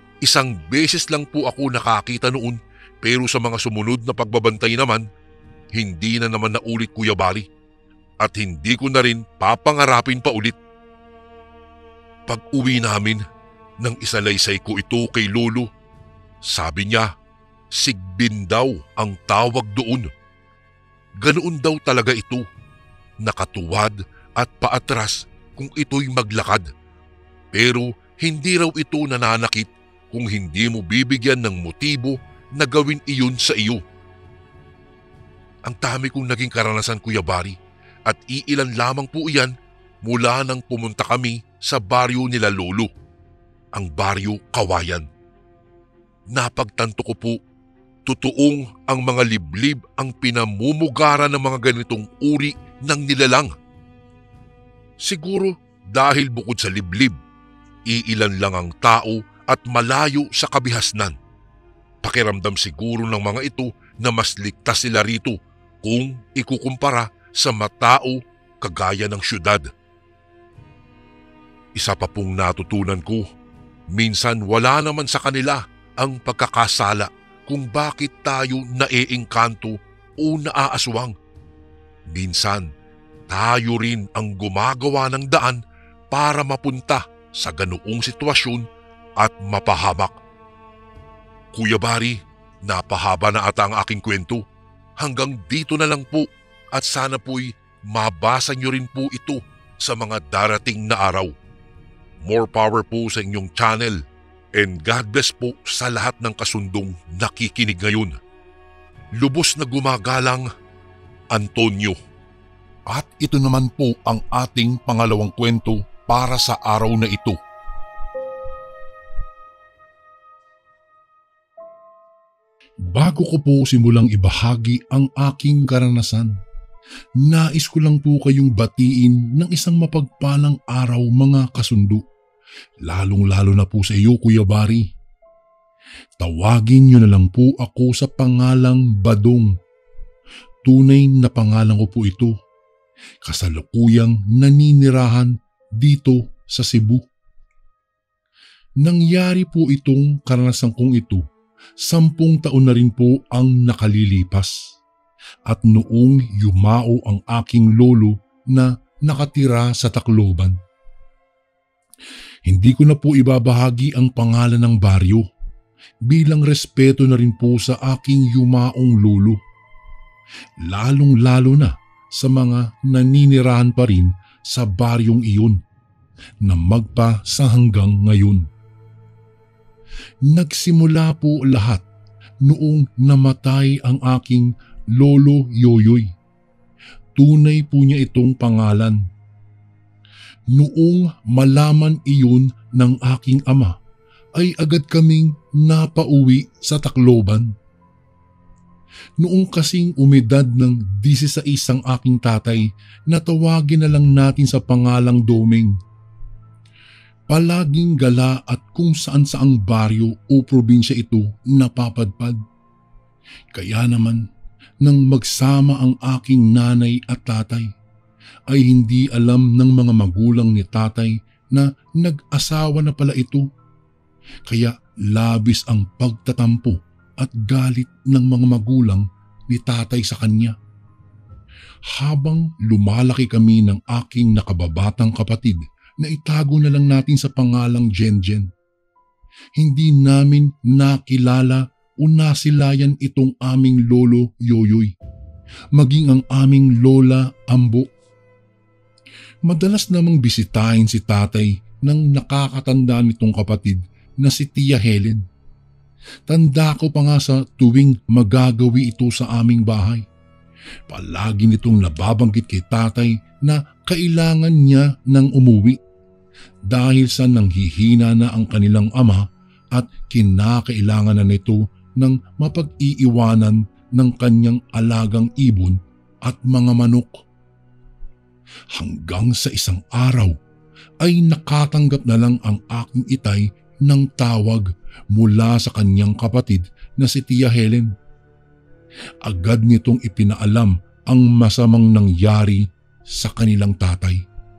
Isang beses lang po ako nakakita noon, pero sa mga sumunod na pagbabantay naman, hindi na naman naulit, Kuya Bari, at hindi ko na rin papangarapin pa ulit. Pag-uwi namin, nang isalaysay ko ito kay Lolo, sabi niya, Sigbin daw ang tawag doon. Ganoon daw talaga ito, nakatuwad at paatras kung ito'y maglakad. Pero hindi raw ito nananakit kung hindi mo bibigyan ng motibo na gawin iyon sa iyo. Ang dami kong naging karanasan, Kuya Bari, at iilan lamang po iyan mula nang pumunta kami sa baryo nila Lolo, ang baryo Kawayan. Napagtanto ko po, totoong ang mga liblib ang pinamumugaran ng mga ganitong uri ng nilalang. Siguro dahil bukod sa liblib, iilan lang ang tao at malayo sa kabihasnan. Pakiramdam siguro ng mga ito na mas ligtas sila rito kung ikukumpara sa matao kagaya ng syudad. Isa pa pong natutunan ko, minsan wala naman sa kanila ang pagkakasala kung bakit tayo naeengkanto o naaaswang. Minsan, tayo rin ang gumagawa ng daan para mapunta sa ganoong sitwasyon at mapahamak. Kuya Bari, napahaba na ata ang aking kwento. Hanggang dito na lang po at sana po'y mabasa nyo rin po ito sa mga darating na araw. More power po sa inyong channel. And God bless po sa lahat ng kasundong nakikinig ngayon. Lubos na gumagalang, Antonio. At ito naman po ang ating pangalawang kwento para sa araw na ito. Bago ko po simulang ibahagi ang aking karanasan, nais ko lang po kayong batiin ng isang mapagpalang araw, mga kasundo. Lalong-lalo na po sa iyo, Kuya Bari. Tawagin niyo na lang po ako sa pangalang Badong. Tunay na pangalan ko po ito. Kasalukuyang naninirahan dito sa Cebu. Nangyari po itong karanasan kong ito, 10 taon na rin po ang nakalilipas. At noong yumao ang aking lolo na nakatira sa Tacloban. Hindi ko na po ibabahagi ang pangalan ng baryo bilang respeto na rin po sa aking yumaong lolo. Lalong-lalo na sa mga naninirahan pa rin sa baryong iyon na magpa sa hanggang ngayon. Nagsimula po lahat noong namatay ang aking Lolo Yoyoy. Tunay po niya itong pangalan. Noong malaman iyon ng aking ama, ay agad kaming napauwi sa Tacloban. Noong kasing umedad ng 16 ang aking tatay, natawagin na lang natin sa pangalang Doming. Palaging gala at kung saan-saang baryo o probinsya ito napapadpad. Kaya naman, nang magsama ang aking nanay at tatay, ay hindi alam ng mga magulang ni tatay na nag-asawa na pala ito. Kaya labis ang pagtatampo at galit ng mga magulang ni tatay sa kanya. Habang lumalaki kami ng aking nakababatang kapatid na itago na lang natin sa pangalang Jenjen, hindi namin nakilala o nasilayan itong aming lolo Yoyoy, maging ang aming lola Ambo. Madalas namang bisitahin si tatay ng nakakatanda nitong kapatid na si Tia Helen. Tanda ko pa nga sa tuwing magagawi ito sa aming bahay. Palagi nitong nababanggit kay tatay na kailangan niya ng umuwi dahil sa nanghihina na ang kanilang ama at kinakailangan na nito ng mapag-iiwanan ng kanyang alagang ibon at mga manok. Hanggang sa isang araw ay nakatanggap na lang ang aking itay ng tawag mula sa kanyang kapatid na si Tia Helen. Agad nitong ipinaalam ang masamang nangyari sa kanilang tatay.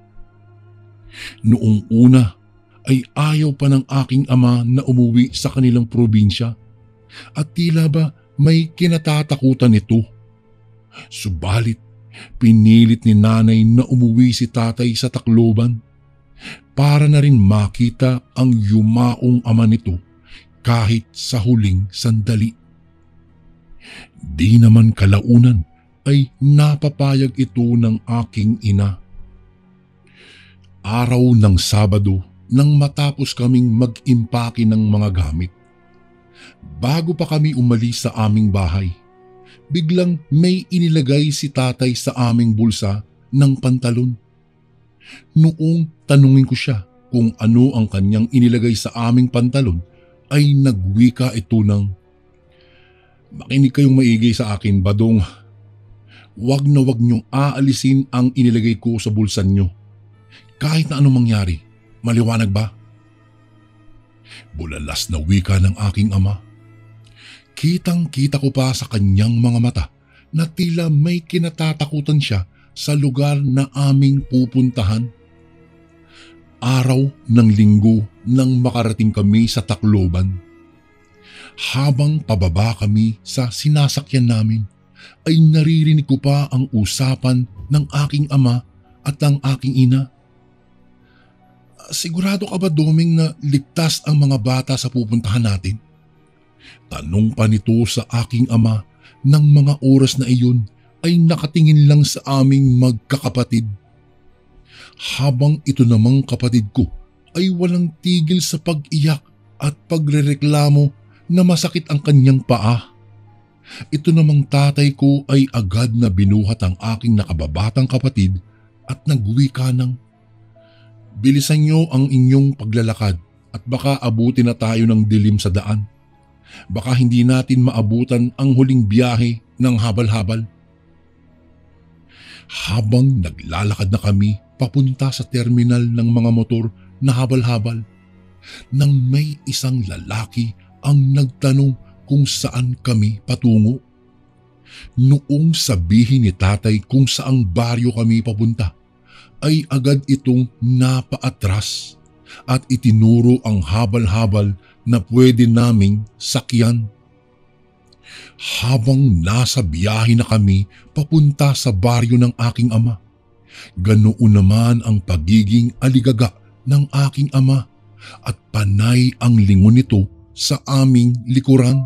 Noong una ay ayaw pa ng aking ama na umuwi sa kanilang probinsya at tila ba may kinatatakutan ito. Subalit, pinilit ni nanay na umuwi si tatay sa Tacloban para na rin makita ang yumaong ama nito kahit sa huling sandali. Di naman kalaunan ay napapayag ito ng aking ina. Araw ng Sabado nang matapos kaming mag-impake ng mga gamit. Bago pa kami umalis sa aming bahay, biglang may inilagay si tatay sa aming bulsa ng pantalon. Noong tanungin ko siya kung ano ang kanyang inilagay sa aming pantalon, ay nagwika ito ng, "Makinig kayong maigi sa akin, Badong. Wag na wag niyong aalisin ang inilagay ko sa bulsa niyo. Kahit na anong mangyari, maliwanag ba?" Bulalas na wika ng aking ama. Kitang-kita ko pa sa kanyang mga mata na tila may kinatatakutan siya sa lugar na aming pupuntahan. Araw ng Linggo nang makarating kami sa Tacloban. Habang pababa kami sa sinasakyan namin, ay naririnig ko pa ang usapan ng aking ama at ng aking ina. "Sigurado ka ba, Doming, na ligtas ang mga bata sa pupuntahan natin?" Tanong pa nito sa aking ama nang mga oras na iyon ay nakatingin lang sa aming magkakapatid. Habang ito namang kapatid ko ay walang tigil sa pag-iyak at pagrereklamo na masakit ang kanyang paa. Ito namang tatay ko ay agad na binuhat ang aking nakababatang kapatid at nagwika ng, "Bilisan niyo ang inyong paglalakad at baka abutin na tayo ng dilim sa daan. Baka hindi natin maabutan ang huling biyahe ng habal-habal." Habang naglalakad na kami papunta sa terminal ng mga motor na habal-habal, nang may isang lalaki ang nagtanong kung saan kami patungo. Noong sabihin ni tatay kung saang baryo kami papunta, ay agad itong napaatras at itinuro ang habal-habal na pwede naming sakyan. Habang nasa biyahe na kami papunta sa baryo ng aking ama, ganoon naman ang pagiging aligaga ng aking ama at panay ang lingon nito sa aming likuran.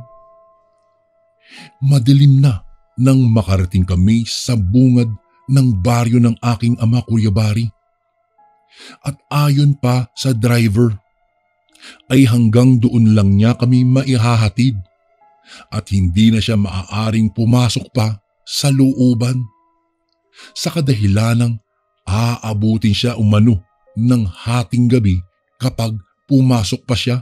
Madilim na nang makarating kami sa bungad ng baryo ng aking ama, Kuya Bari. At ayon pa sa driver, ay hanggang doon lang niya kami maihahatid at hindi na siya maaaring pumasok pa sa looban. Sa kadahilanang aabutin siya umano ng hating gabi kapag pumasok pa siya.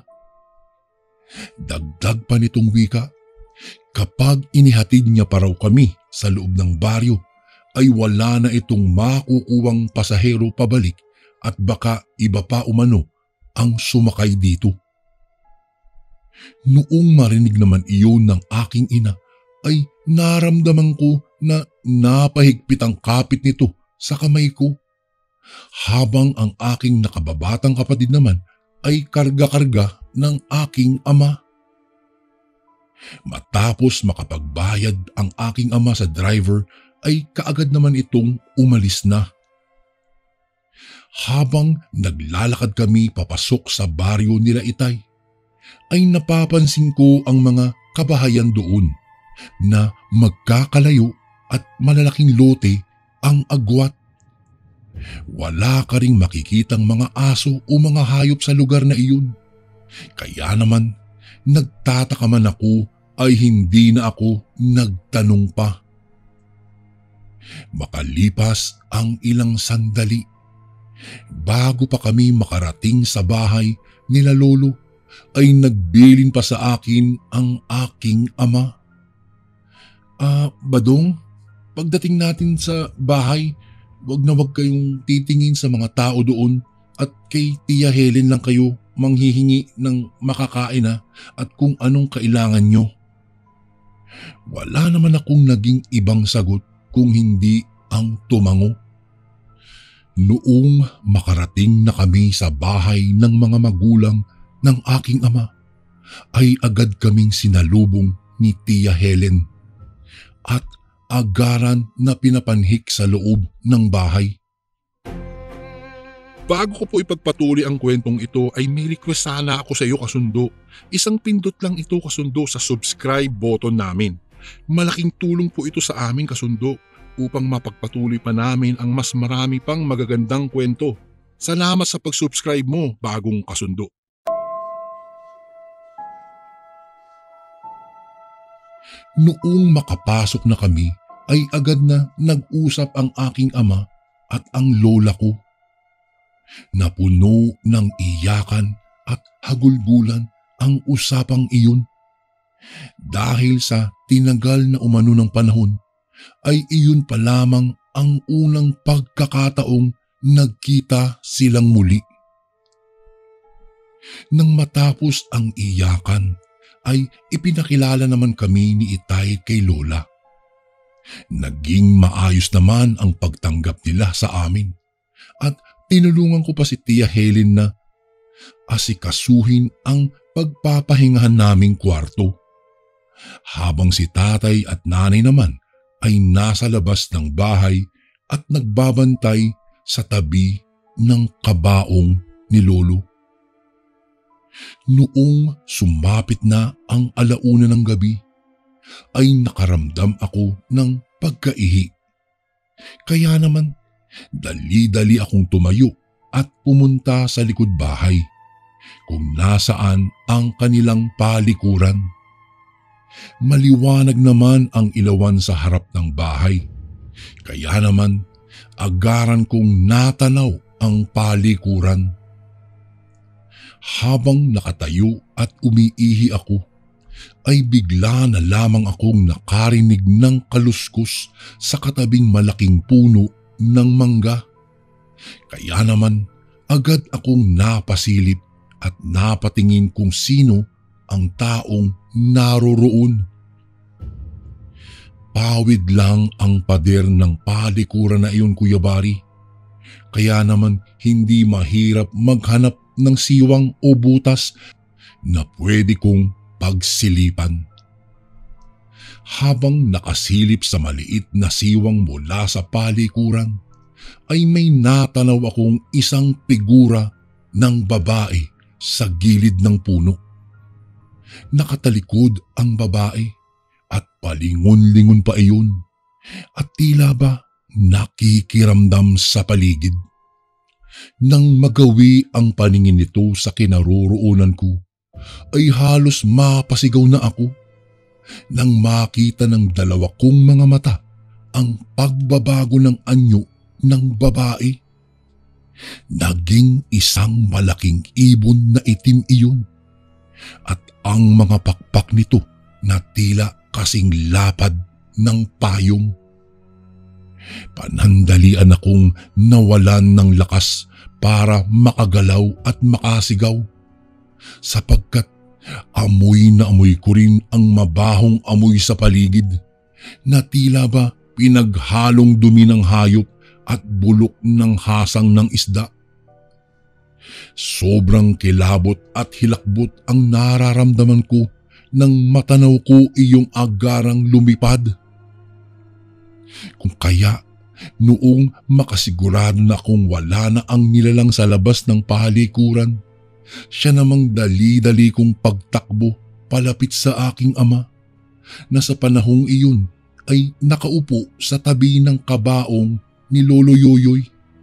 Dagdag pa nitong wika, kapag inihatid niya pa raw kami sa loob ng baryo, ay wala na itong makukuwang pasahero pabalik at baka iba pa umano ang sumakay dito. Noong marinig naman iyon ng aking ina, ay naramdaman ko na napahigpit ang kapit nito sa kamay ko, habang ang aking nakababatang kapatid naman ay karga-karga ng aking ama. Matapos makapagbayad ang aking ama sa driver, ay kaagad naman itong umalis na. Habang naglalakad kami papasok sa baryo nila Itay, ay napapansin ko ang mga kabahayan doon na magkakalayo at malalaking lote ang agwat. Wala ka ring makikitang mga aso o mga hayop sa lugar na iyon. Kaya naman, nagtataka man ako ay hindi na ako nagtanong pa. Makalipas ang ilang sandali, bago pa kami makarating sa bahay nila lolo, ay nagbilin pa sa akin ang aking ama. Badong, pagdating natin sa bahay, wag na wag kayong titingin sa mga tao doon at kay Tia Helen lang kayo manghihingi ng makakain at kung anong kailangan nyo." Wala naman akong naging ibang sagot kung hindi ang tumango. Noong makarating na kami sa bahay ng mga magulang ng aking ama, ay agad kaming sinalubong ni Tia Helen. At agaran na pinapanhik sa loob ng bahay. Bago ko po ipagpatuloy ang kwentong ito ay may request sana ako sa iyo kasundo. Isang pindot lang ito kasundo sa subscribe button namin. Malaking tulong po ito sa amin kasundo upang mapagpatuloy pa namin ang mas marami pang magagandang kwento. Salamat sa pag-subscribe mo, bagong kasundo. Noong makapasok na kami ay agad na nag-usap ang aking ama at ang lola ko. Napuno ng iyakan at hagulgulan ang usapang iyon. Dahil sa tinagal na umano ng panahon ay iyon pa lamang ang unang pagkakataong nagkita silang muli. Nang matapos ang iyakan ay ipinakilala naman kami ni Itay kay Lola. Naging maayos naman ang pagtanggap nila sa amin at tinulungan ko pa si Tia Helen na asikasuhin ang pagpapahingahan naming kwarto. Habang si tatay at nanay naman ay nasa labas ng bahay at nagbabantay sa tabi ng kabaong ni Lolo. Noong sumapit na ang alauna ng gabi, ay nakaramdam ako ng pagkaihi. Kaya naman, dali-dali akong tumayo at pumunta sa likod bahay, kung nasaan ang kanilang palikuran. Maliwanag naman ang ilawan sa harap ng bahay, kaya naman agaran kong natanaw ang palikuran. Habang nakatayo at umiihi ako, ay bigla na lamang akong nakarinig ng kaluskos sa katabing malaking puno ng mangga. Kaya naman agad akong napasilip at napatingin kung sino ang taong naroroon. Pawid lang ang pader ng palikuran na iyon, Kuya Bari. Kaya naman hindi mahirap maghanap ng siwang o butas na pwede kong pagsilipan. Habang nakasilip sa maliit na siwang mula sa palikuran, ay may natanaw akong isang figura ng babae sa gilid ng puno. Nakatalikod ang babae at palingon-lingon pa iyon at tila ba nakikiramdam sa paligid. Nang magawi ang paningin nito sa kinaroroonan ko, ay halos mapasigaw na ako nang makita ng dalawa kong mga mata ang pagbabago ng anyo ng babae. Naging isang malaking ibon na itim iyon at ang mga pakpak nito na tila kasing lapad ng payong. Panandalian akong nawalan ng lakas para makagalaw at makasigaw, sapagkat amoy na amoy ko rin ang mabahong amoy sa paligid na tila ba pinaghalong dumi ng hayop at bulok ng hasang ng isda. Sobrang kilabot at hilakbot ang nararamdaman ko nang matanaw ko iyong agarang lumipad. Kung kaya, noong makasigurado na akong wala na ang nilalang sa labas ng palikuran, siya namang dali-dali kong pagtakbo palapit sa aking ama na sa panahong iyon ay nakaupo sa tabi ng kabaong ni Lolo Yoyoy.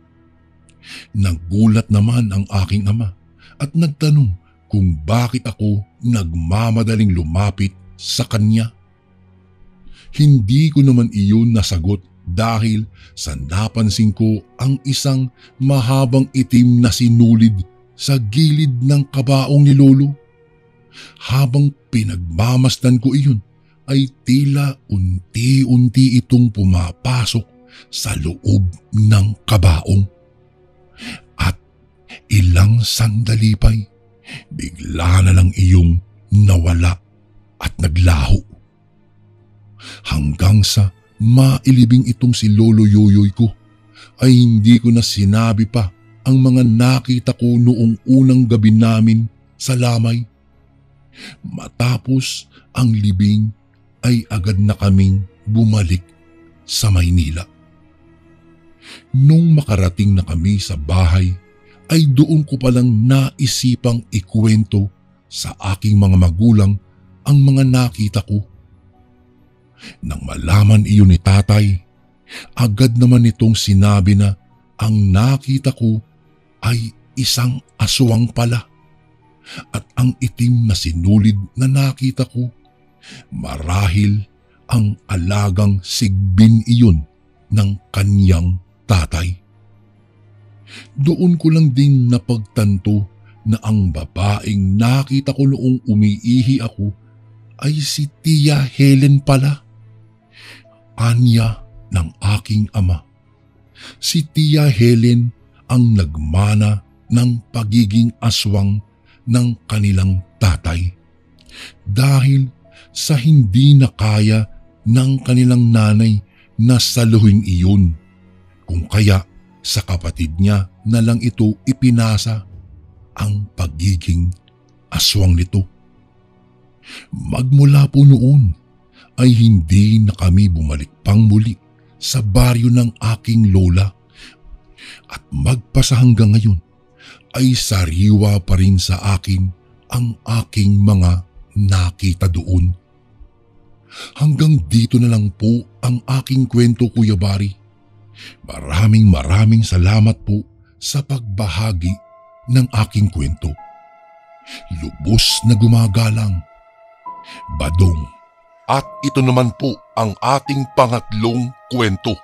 Nagulat naman ang aking ama at nagtanong kung bakit ako nagmamadaling lumapit sa kanya. Hindi ko naman iyon nasagot dahil sa napansin ko ang isang mahabang itim na sinulid sa gilid ng kabaong ni Lolo. Habang pinagmamasdan ko iyon ay tila unti-unti itong pumapasok sa loob ng kabaong. At ilang sandali pa'y bigla na lang iyong nawala at naglaho. Hanggang sa mailibing itong si Lolo Yoyoy ko ay hindi ko na sinabi pa ang mga nakita ko noong unang gabi namin sa lamay. Matapos ang libing ay agad na kaming bumalik sa Maynila. Nung makarating na kami sa bahay, ay doon ko palang naisipang ikwento sa aking mga magulang ang mga nakita ko. Nang malaman iyon ni tatay, agad naman itong sinabi na ang nakita ko ay isang aswang pala. At ang itim na sinulid na nakita ko, marahil ang alagang sigbin iyon ng kanyang tatay. Doon ko lang din napagtanto na ang babaeng nakita ko noong umiihi ako ay si Tia Helen pala. Anya ng aking ama. Si Tia Helen ang nagmana ng pagiging aswang ng kanilang tatay dahil sa hindi na kaya ng kanilang nanay na saluhin iyon, kung kaya sa kapatid niya na lang ito ipinasa ang pagiging aswang nito. Magmula po noon ay hindi na kami bumalik pang muli sa baryo ng aking lola at magpasa hanggang ngayon ay sariwa pa rin sa akin ang aking mga nakita doon. Hanggang dito na lang po ang aking kwento, Kuya Bari. Maraming salamat po sa pagbahagi ng aking kwento. Lubos na gumagalang, Badong. At ito naman po ang ating pangatlong kwento.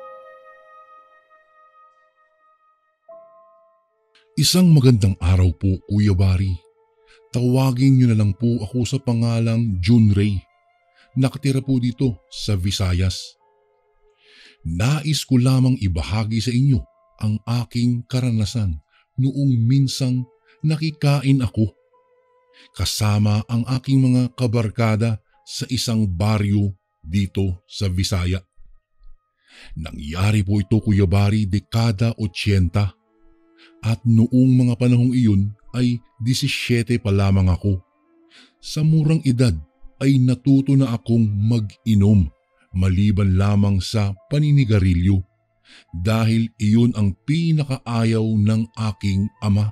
Isang magandang araw po, Kuya Bari. Tawagin niyo na lang po ako sa pangalang June Ray. Nakatira po dito sa Visayas. Nais ko lamang ibahagi sa inyo ang aking karanasan noong minsang nakikain ako kasama ang aking mga kabarkada sa isang baryo dito sa Visaya. Nangyari po ito, Kuya Bari, dekada 80 at noong mga panahong iyon ay 17 pa lamang ako. Sa murang edad ay natuto na akong mag-inom maliban lamang sa paninigarilyo dahil iyon ang pinakaayaw ng aking ama.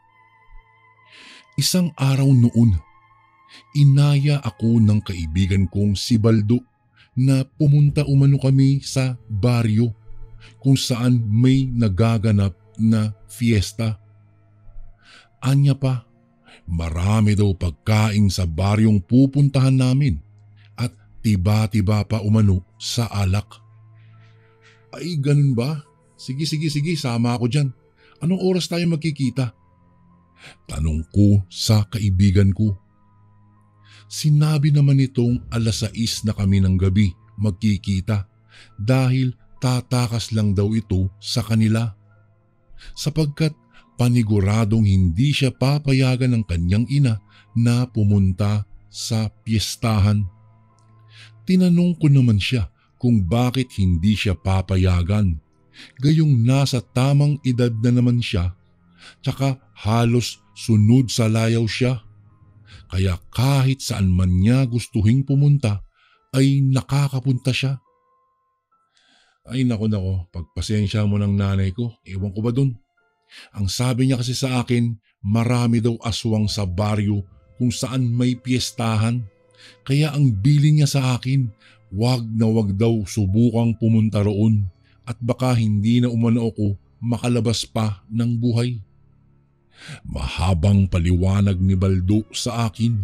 Isang araw noon, inaya ako ng kaibigan kong si Baldo na pumunta umano kami sa baryo kung saan may nagaganap na fiesta. Anya pa, marami daw pagkain sa baryong pupuntahan namin at tiba-tiba pa umano sa alak. Ay, ganun ba? Sige, sama ako dyan. Anong oras tayo magkikita? Tanong ko sa kaibigan ko. Sinabi naman nitong 6:00 na kami ng gabi magkikita dahil tatakas lang daw ito sa kanila. Sapagkat paniguradong hindi siya papayagan ng kanyang ina na pumunta sa piyestahan. Tinanong ko naman siya kung bakit hindi siya papayagan. Gayong nasa tamang edad na naman siya, tsaka halos sunod sa layaw siya. Kaya kahit saan man niya gustuhing pumunta ay nakakapunta siya. Ay nako, pagpasensya mo ng nanay ko, ewan ko ba dun. Ang sabi niya kasi sa akin, marami daw aswang sa baryo kung saan may piyestahan. Kaya ang bilin niya sa akin, wag daw subukang pumunta roon at baka hindi na umano ako makalabas pa ng buhay. Mahabang paliwanag ni Baldo sa akin.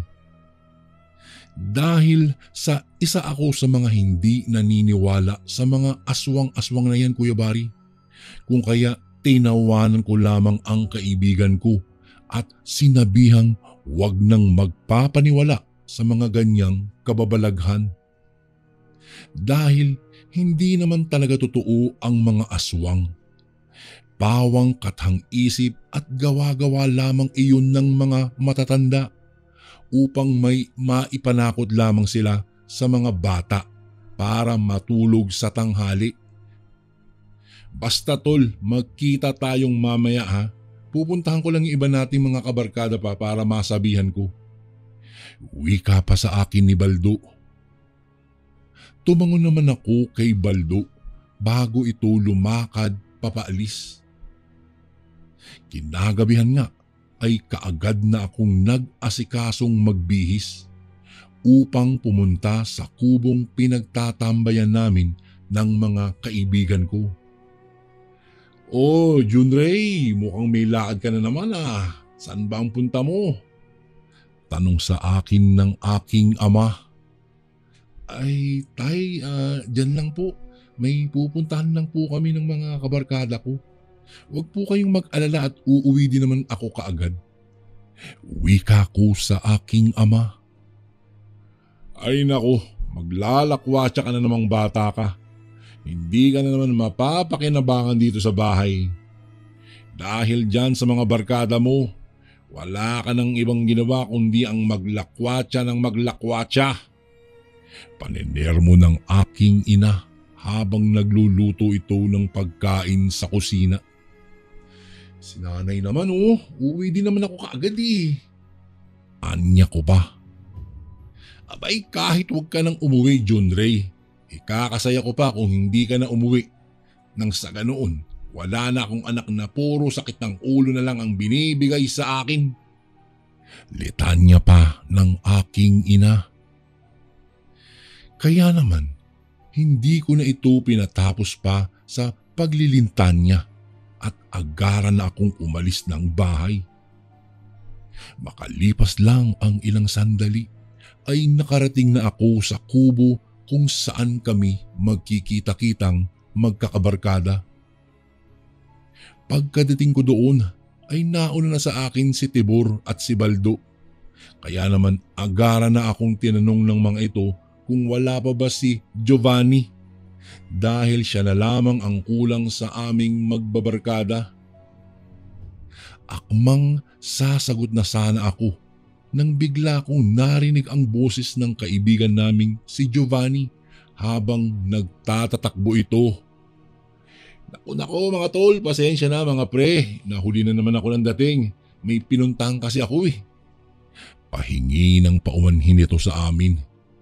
Dahil sa isa ako sa mga hindi naniniwala sa mga aswang-aswang na yan, Kuya Bari, kung kaya tinawanan ko lamang ang kaibigan ko at sinabihang wag nang magpapaniwala sa mga ganyang kababalaghan. Dahil hindi naman talaga totoo ang mga aswang. Pawang kathang isip at gawa-gawa lamang iyon ng mga matatanda upang may maipanakot lamang sila sa mga bata para matulog sa tanghali. Basta tol, magkita tayong mamaya ha. Pupuntahan ko lang yung iba nating mga kabarkada pa para masabihan ko. Wika pa sa akin ni Baldo. Tumangon naman ako kay Baldo bago ito lumakad papaalis. Kinagabihan nga ay kaagad na akong nag-asikasong magbihis upang pumunta sa kubong pinagtatambayan namin ng mga kaibigan ko. "Oh, Junray, mukhang may lakad ka na naman ah. Saan ba ang punta mo?" tanong sa akin ng aking ama. "Ay, tay, dyan lang po. May pupuntahan lang po kami ng mga kabarkada ko. Huwag po kayong mag-alala at uuwi din naman ako kaagad." Wika ko sa aking ama. "Ay nako, maglalakwatsa ka na namang bata ka. Hindi ka na naman mapapakinabangan dito sa bahay. Dahil dyan sa mga barkada mo, wala ka ng ibang ginawa kundi ang maglakwatsa ng maglakwatsa." Paninermo ng aking ina habang nagluluto ito ng pagkain sa kusina. "Si nanay naman uuwi din naman ako kaagad eh." Anya ko pa. "Abay, kahit huwag ka nang umuwi, John Ray. Ikakasaya ko pa kung hindi ka na umuwi. Nang sa ganoon, wala na akong anak na puro sakit ng ulo na lang ang binibigay sa akin." Litanya pa ng aking ina. Kaya naman, hindi ko na ito pinatapos pa sa paglilintanya at agaran na akong umalis ng bahay. Makalipas lang ang ilang sandali ay nakarating na ako sa kubo kung saan kami magkikita-kitang magkakabarkada. Pagkadating ko doon ay nauna na sa akin si Tibor at si Baldo. Kaya naman agaran na akong tinanong ng mga ito kung wala pa ba si Giovanni, dahil siya na lamang ang kulang sa aming magbabarkada. Akmang sasagot na sana ako nang bigla kong narinig ang boses ng kaibigan naming si Giovanni habang nagtatatakbo ito. Naku mga tol, pasensya na mga pre. Nahuli na naman ako ng dating. May pinuntang kasi ako eh." Pahingi ng paumanhin ito sa amin.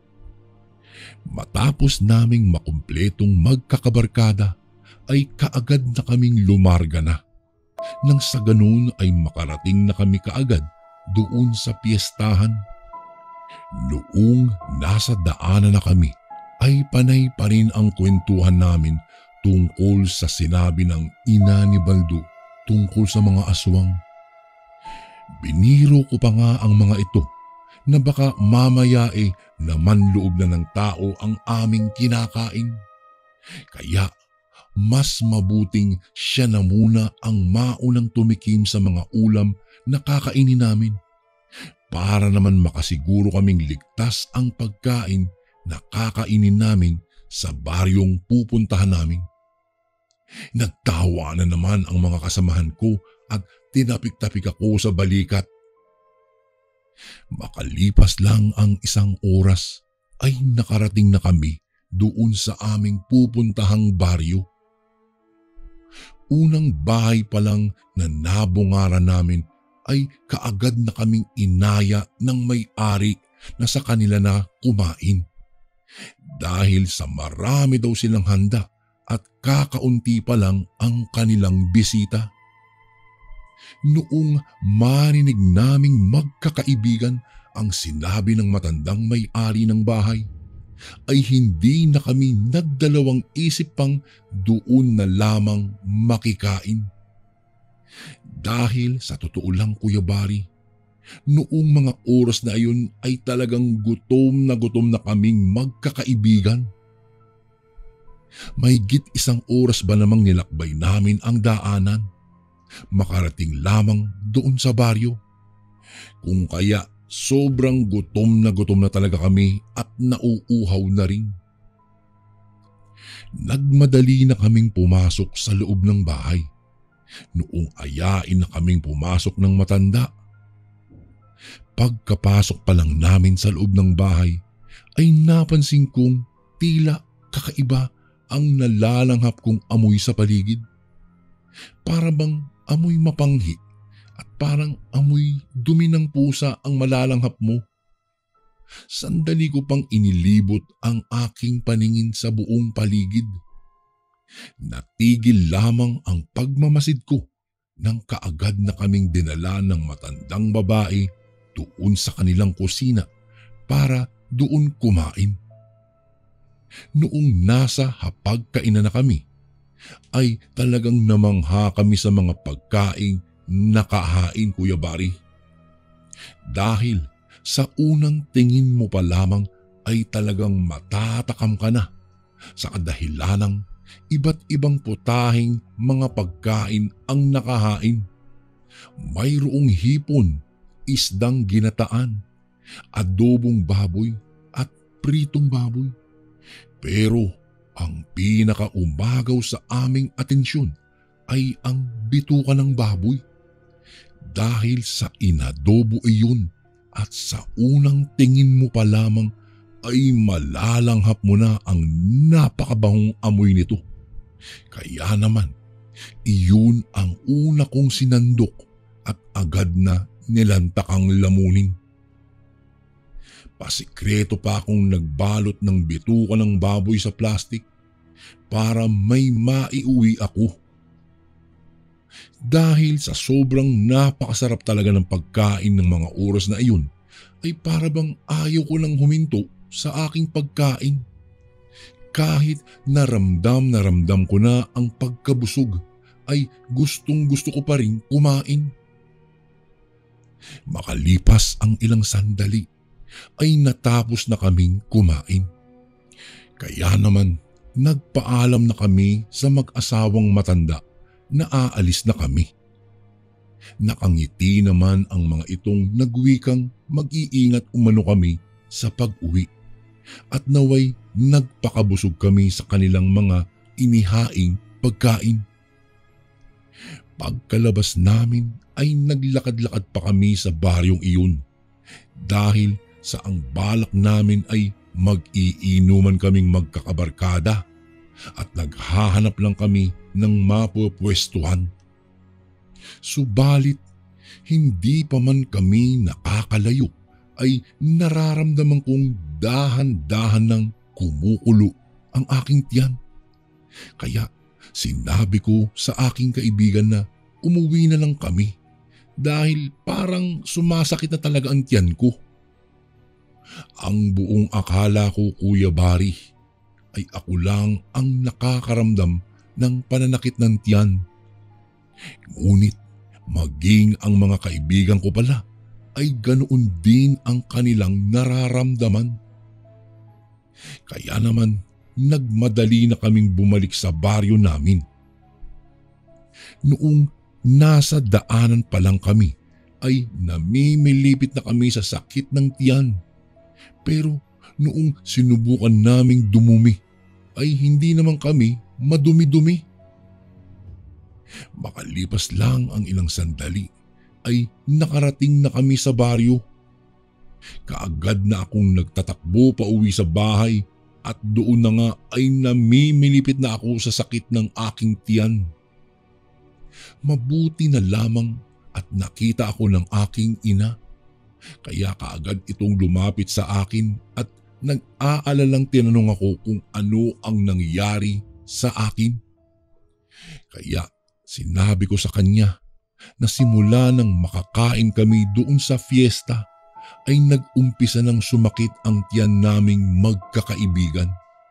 Matapos naming makumpletong magkakabarkada ay kaagad na kaming lumarga na. Nang sa ganun ay makarating na kami kaagad doon sa piyestahan. Noong nasa daanan na kami ay panay pa rin ang kwentuhan namin tungkol sa sinabi ng ina ni Baldo tungkol sa mga aswang. Biniro ko pa nga ang mga ito na baka mamaya naman loob na ng tao ang aming kinakain. Kaya mas mabuting siya na muna ang maunang tumikim sa mga ulam na kakainin namin para naman makasiguro kaming ligtas ang pagkain na kakainin namin sa baryong pupuntahan namin. Nagtawa na naman ang mga kasamahan ko at tinapik-tapik ako sa balikat. Makalipas lang ang isang oras ay nakarating na kami doon sa aming pupuntahang baryo. Unang bahay pa lang na nabungaran namin ay kaagad na kaming inaya ng may-ari na sa kanila na kumain. Dahil sa marami daw silang handa at kakaunti pa lang ang kanilang bisita. Noong marinig naming magkakaibigan ang sinabi ng matandang may-ari ng bahay, ay hindi na kami nagdalawang isip pang doon na lamang makikain. Dahil sa totoo lang Kuya Bari, noong mga oras na iyon ay talagang gutom na kaming magkakaibigan. Mahigit isang oras ba namang nilakbay namin ang daanan, makarating lamang doon sa baryo. Kung kaya sobrang gutom na talaga kami at nauuhaw na rin. Nagmadali na kaming pumasok sa loob ng bahay. Noong ayain na kaming pumasok ng matanda. Pagkapasok pa lang namin sa loob ng bahay ay napansin kong tila kakaiba ang nalalanghap kong amoy sa paligid. Para bang amoy mapanghi at parang amoy dumi ng pusa ang malalanghap mo. Sandali ko pang inilibot ang aking paningin sa buong paligid. Natigil lamang ang pagmamasid ko nang kaagad na kaming dinala ng matandang babae doon sa kanilang kusina para doon kumain. Noong nasa hapagkainan na kami, ay talagang namangha kami sa mga pagkaing nakahain, Kuya Bari. Dahil sa unang tingin mo pa lamang ay talagang matatakam ka na sa kadahilanang iba't ibang putahing mga pagkain ang nakahain. Mayroong hipon, isdang ginataan, adobong baboy at pritong baboy. Pero ang pinakaumagaw sa aming atensyon ay ang bituka ng baboy. Dahil sa inadobo iyon at sa unang tingin mo pa lamang ay malalanghap mo na ang napakabahong amoy nito. Kaya naman, iyon ang una kong sinandok at agad na nilantakang lamunin. Pasikreto pa akong nagbalot ng bituka ng baboy sa plastik para may maiuwi ako. Dahil sa sobrang napakasarap talaga ng pagkain ng mga oras na iyon, ay para bang ayaw ko nang huminto sa aking pagkain. Kahit na ramdam ko na ang pagkabusog, ay gustong gusto ko pa rin kumain. Makalipas ang ilang sandali, ay natapos na kaming kumain. Kaya naman, nagpaalam na kami sa mag-asawang matanda na aalis na kami. Nakangiti naman ang mga itong nagwikang mag-iingat umano kami sa pag-uwi at naway nagpakabusog kami sa kanilang mga inihaing pagkain. Pagkalabas namin ay naglakad-lakad pa kami sa baryong iyon dahil sa ang balak namin ay mag-iinuman kaming magkakabarkada at naghahanap lang kami ng mapupwestuhan. Subalit, hindi pa man kami nakakalayo ay nararamdaman kong dahan-dahan ng kumukulo ang aking tiyan. Kaya sinabi ko sa aking kaibigan na umuwi na lang kami dahil parang sumasakit na talaga ang tiyan ko. Ang buong akala ko, Kuya Bari, ay ako lang ang nakakaramdam ng pananakit ng tiyan. Ngunit maging ang mga kaibigan ko pala ay ganoon din ang kanilang nararamdaman. Kaya naman nagmadali na kaming bumalik sa baryo namin. Noong nasa daanan pa lang kami ay namimilipit na kami sa sakit ng tiyan. Pero noong sinubukan naming dumumi ay hindi naman kami madumi-dumi. Makalipas lang ang ilang sandali ay nakarating na kami sa baryo. Kaagad na akong nagtatakbo pa uwi sa bahay at doon na nga ay namimilipit na ako sa sakit ng aking tiyan. Mabuti na lamang at nakita ako ng aking ina. Kaya kaagad itong lumapit sa akin at nag-aalalang tinanong ako kung ano ang nangyari sa akin. Kaya sinabi ko sa kanya na simula nang makakain kami doon sa fiesta ay nag-umpisa ng sumakit ang tiyan naming magkakaibigan.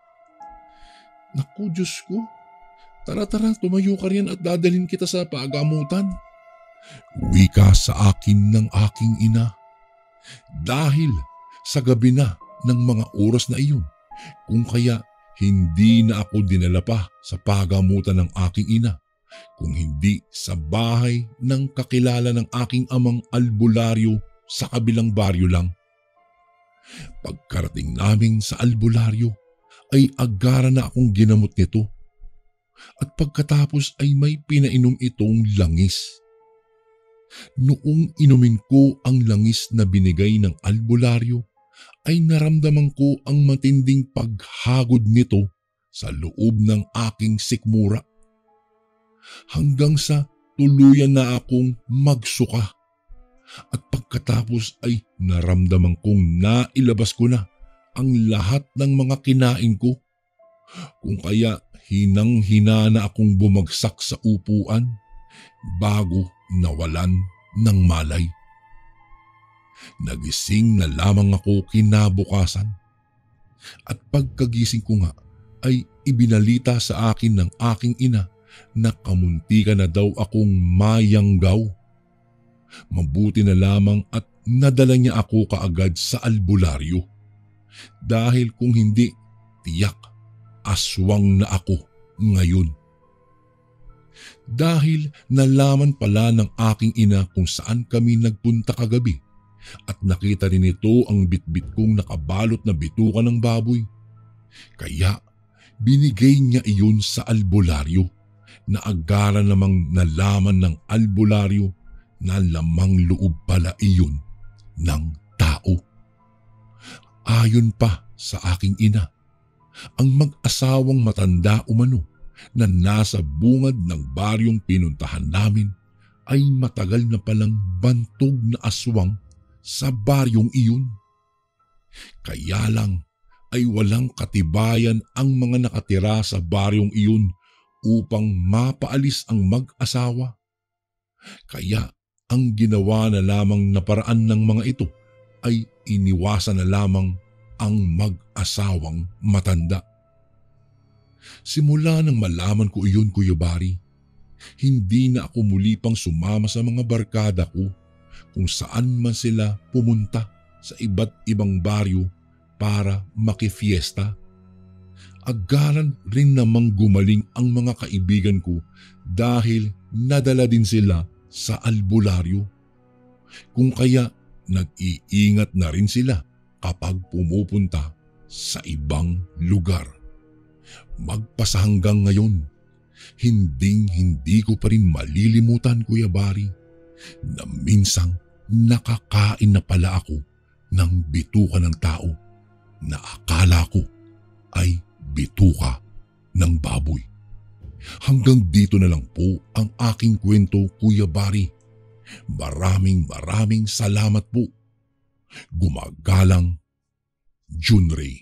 Naku Diyos ko, tara tumayo ka riyan at dadalhin kita sa pagamutan. Wika sa akin ng aking ina. Dahil sa gabi na ng mga oras na iyon, kung kaya hindi na ako dinala pa sa pagamutan ng aking ina, kung hindi sa bahay ng kakilala ng aking amang albularyo sa kabilang baryo lang. Pagkarating namin sa albularyo ay agara na akong ginamot nito at pagkatapos ay may pinainom itong langis. Noong inumin ko ang langis na binigay ng albularyo ay naramdaman ko ang matinding paghagod nito sa loob ng aking sikmura. Hanggang sa tuluyan na akong magsuka At pagkatapos ay naramdaman kong nailabas ko na ang lahat ng mga kinain ko. Kung kaya hinang-hina na akong bumagsak sa upuan bago nawalan ng malay. Nagising na lamang ako kinabukasan at pagkagising ko nga ay ibinalita sa akin ng aking ina na kamuntikan na daw akong mayanggaw. Mabuti na lamang at nadala niya ako kaagad sa albularyo. Dahil kung hindi, tiyak aswang na ako ngayon. Dahil nalaman pala ng aking ina kung saan kami nagpunta kagabi at nakita rin ito ang bitbit kong nakabalot na bituka ng baboy. Kaya binigay niya iyon sa albularyo na agara namang nalaman ng albularyo na lamang loob pala iyon ng tao. Ayon pa sa aking ina, ang mag-asawang matanda umano na nasa bungad ng baryong pinuntahan namin ay matagal na palang bantog na aswang sa baryong iyon. Kaya lang ay walang katibayan ang mga nakatira sa baryong iyon upang mapaalis ang mag-asawa. Kaya ang ginawa na lamang na paraan ng mga ito ay iniwasan na lamang ang mag-asawang matanda. Simula nang malaman ko iyon, Kuya Bari, hindi na ako muli pang sumama sa mga barkada ko kung saan man sila pumunta sa iba't ibang baryo para makifiesta. Agaran rin namang gumaling ang mga kaibigan ko dahil nadala din sila sa albularyo. Kung kaya nag-iingat na rin sila kapag pumupunta sa ibang lugar. Magpasa hanggang ngayon, hindi ko pa rin malilimutan, Kuya Bari, na minsang nakakain na pala ako ng bituka ng tao na akala ko ay bituka ng baboy. Hanggang dito na lang po ang aking kwento, Kuya Bari. Maraming salamat po. Gumagalang, Junray.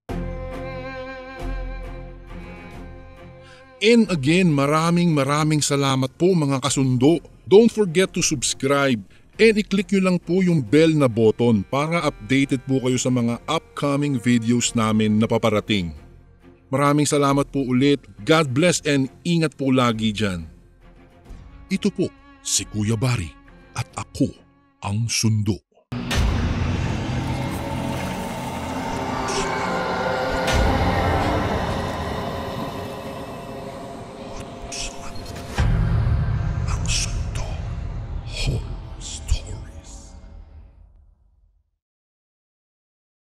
And again, maraming salamat po mga kasundo. Don't forget to subscribe and i-click nyo lang po yung bell na button para updated po kayo sa mga upcoming videos namin na paparating. Maraming salamat po ulit. God bless and ingat po lagi dyan. Ito po si Kuya Bari at ako ang Sundo.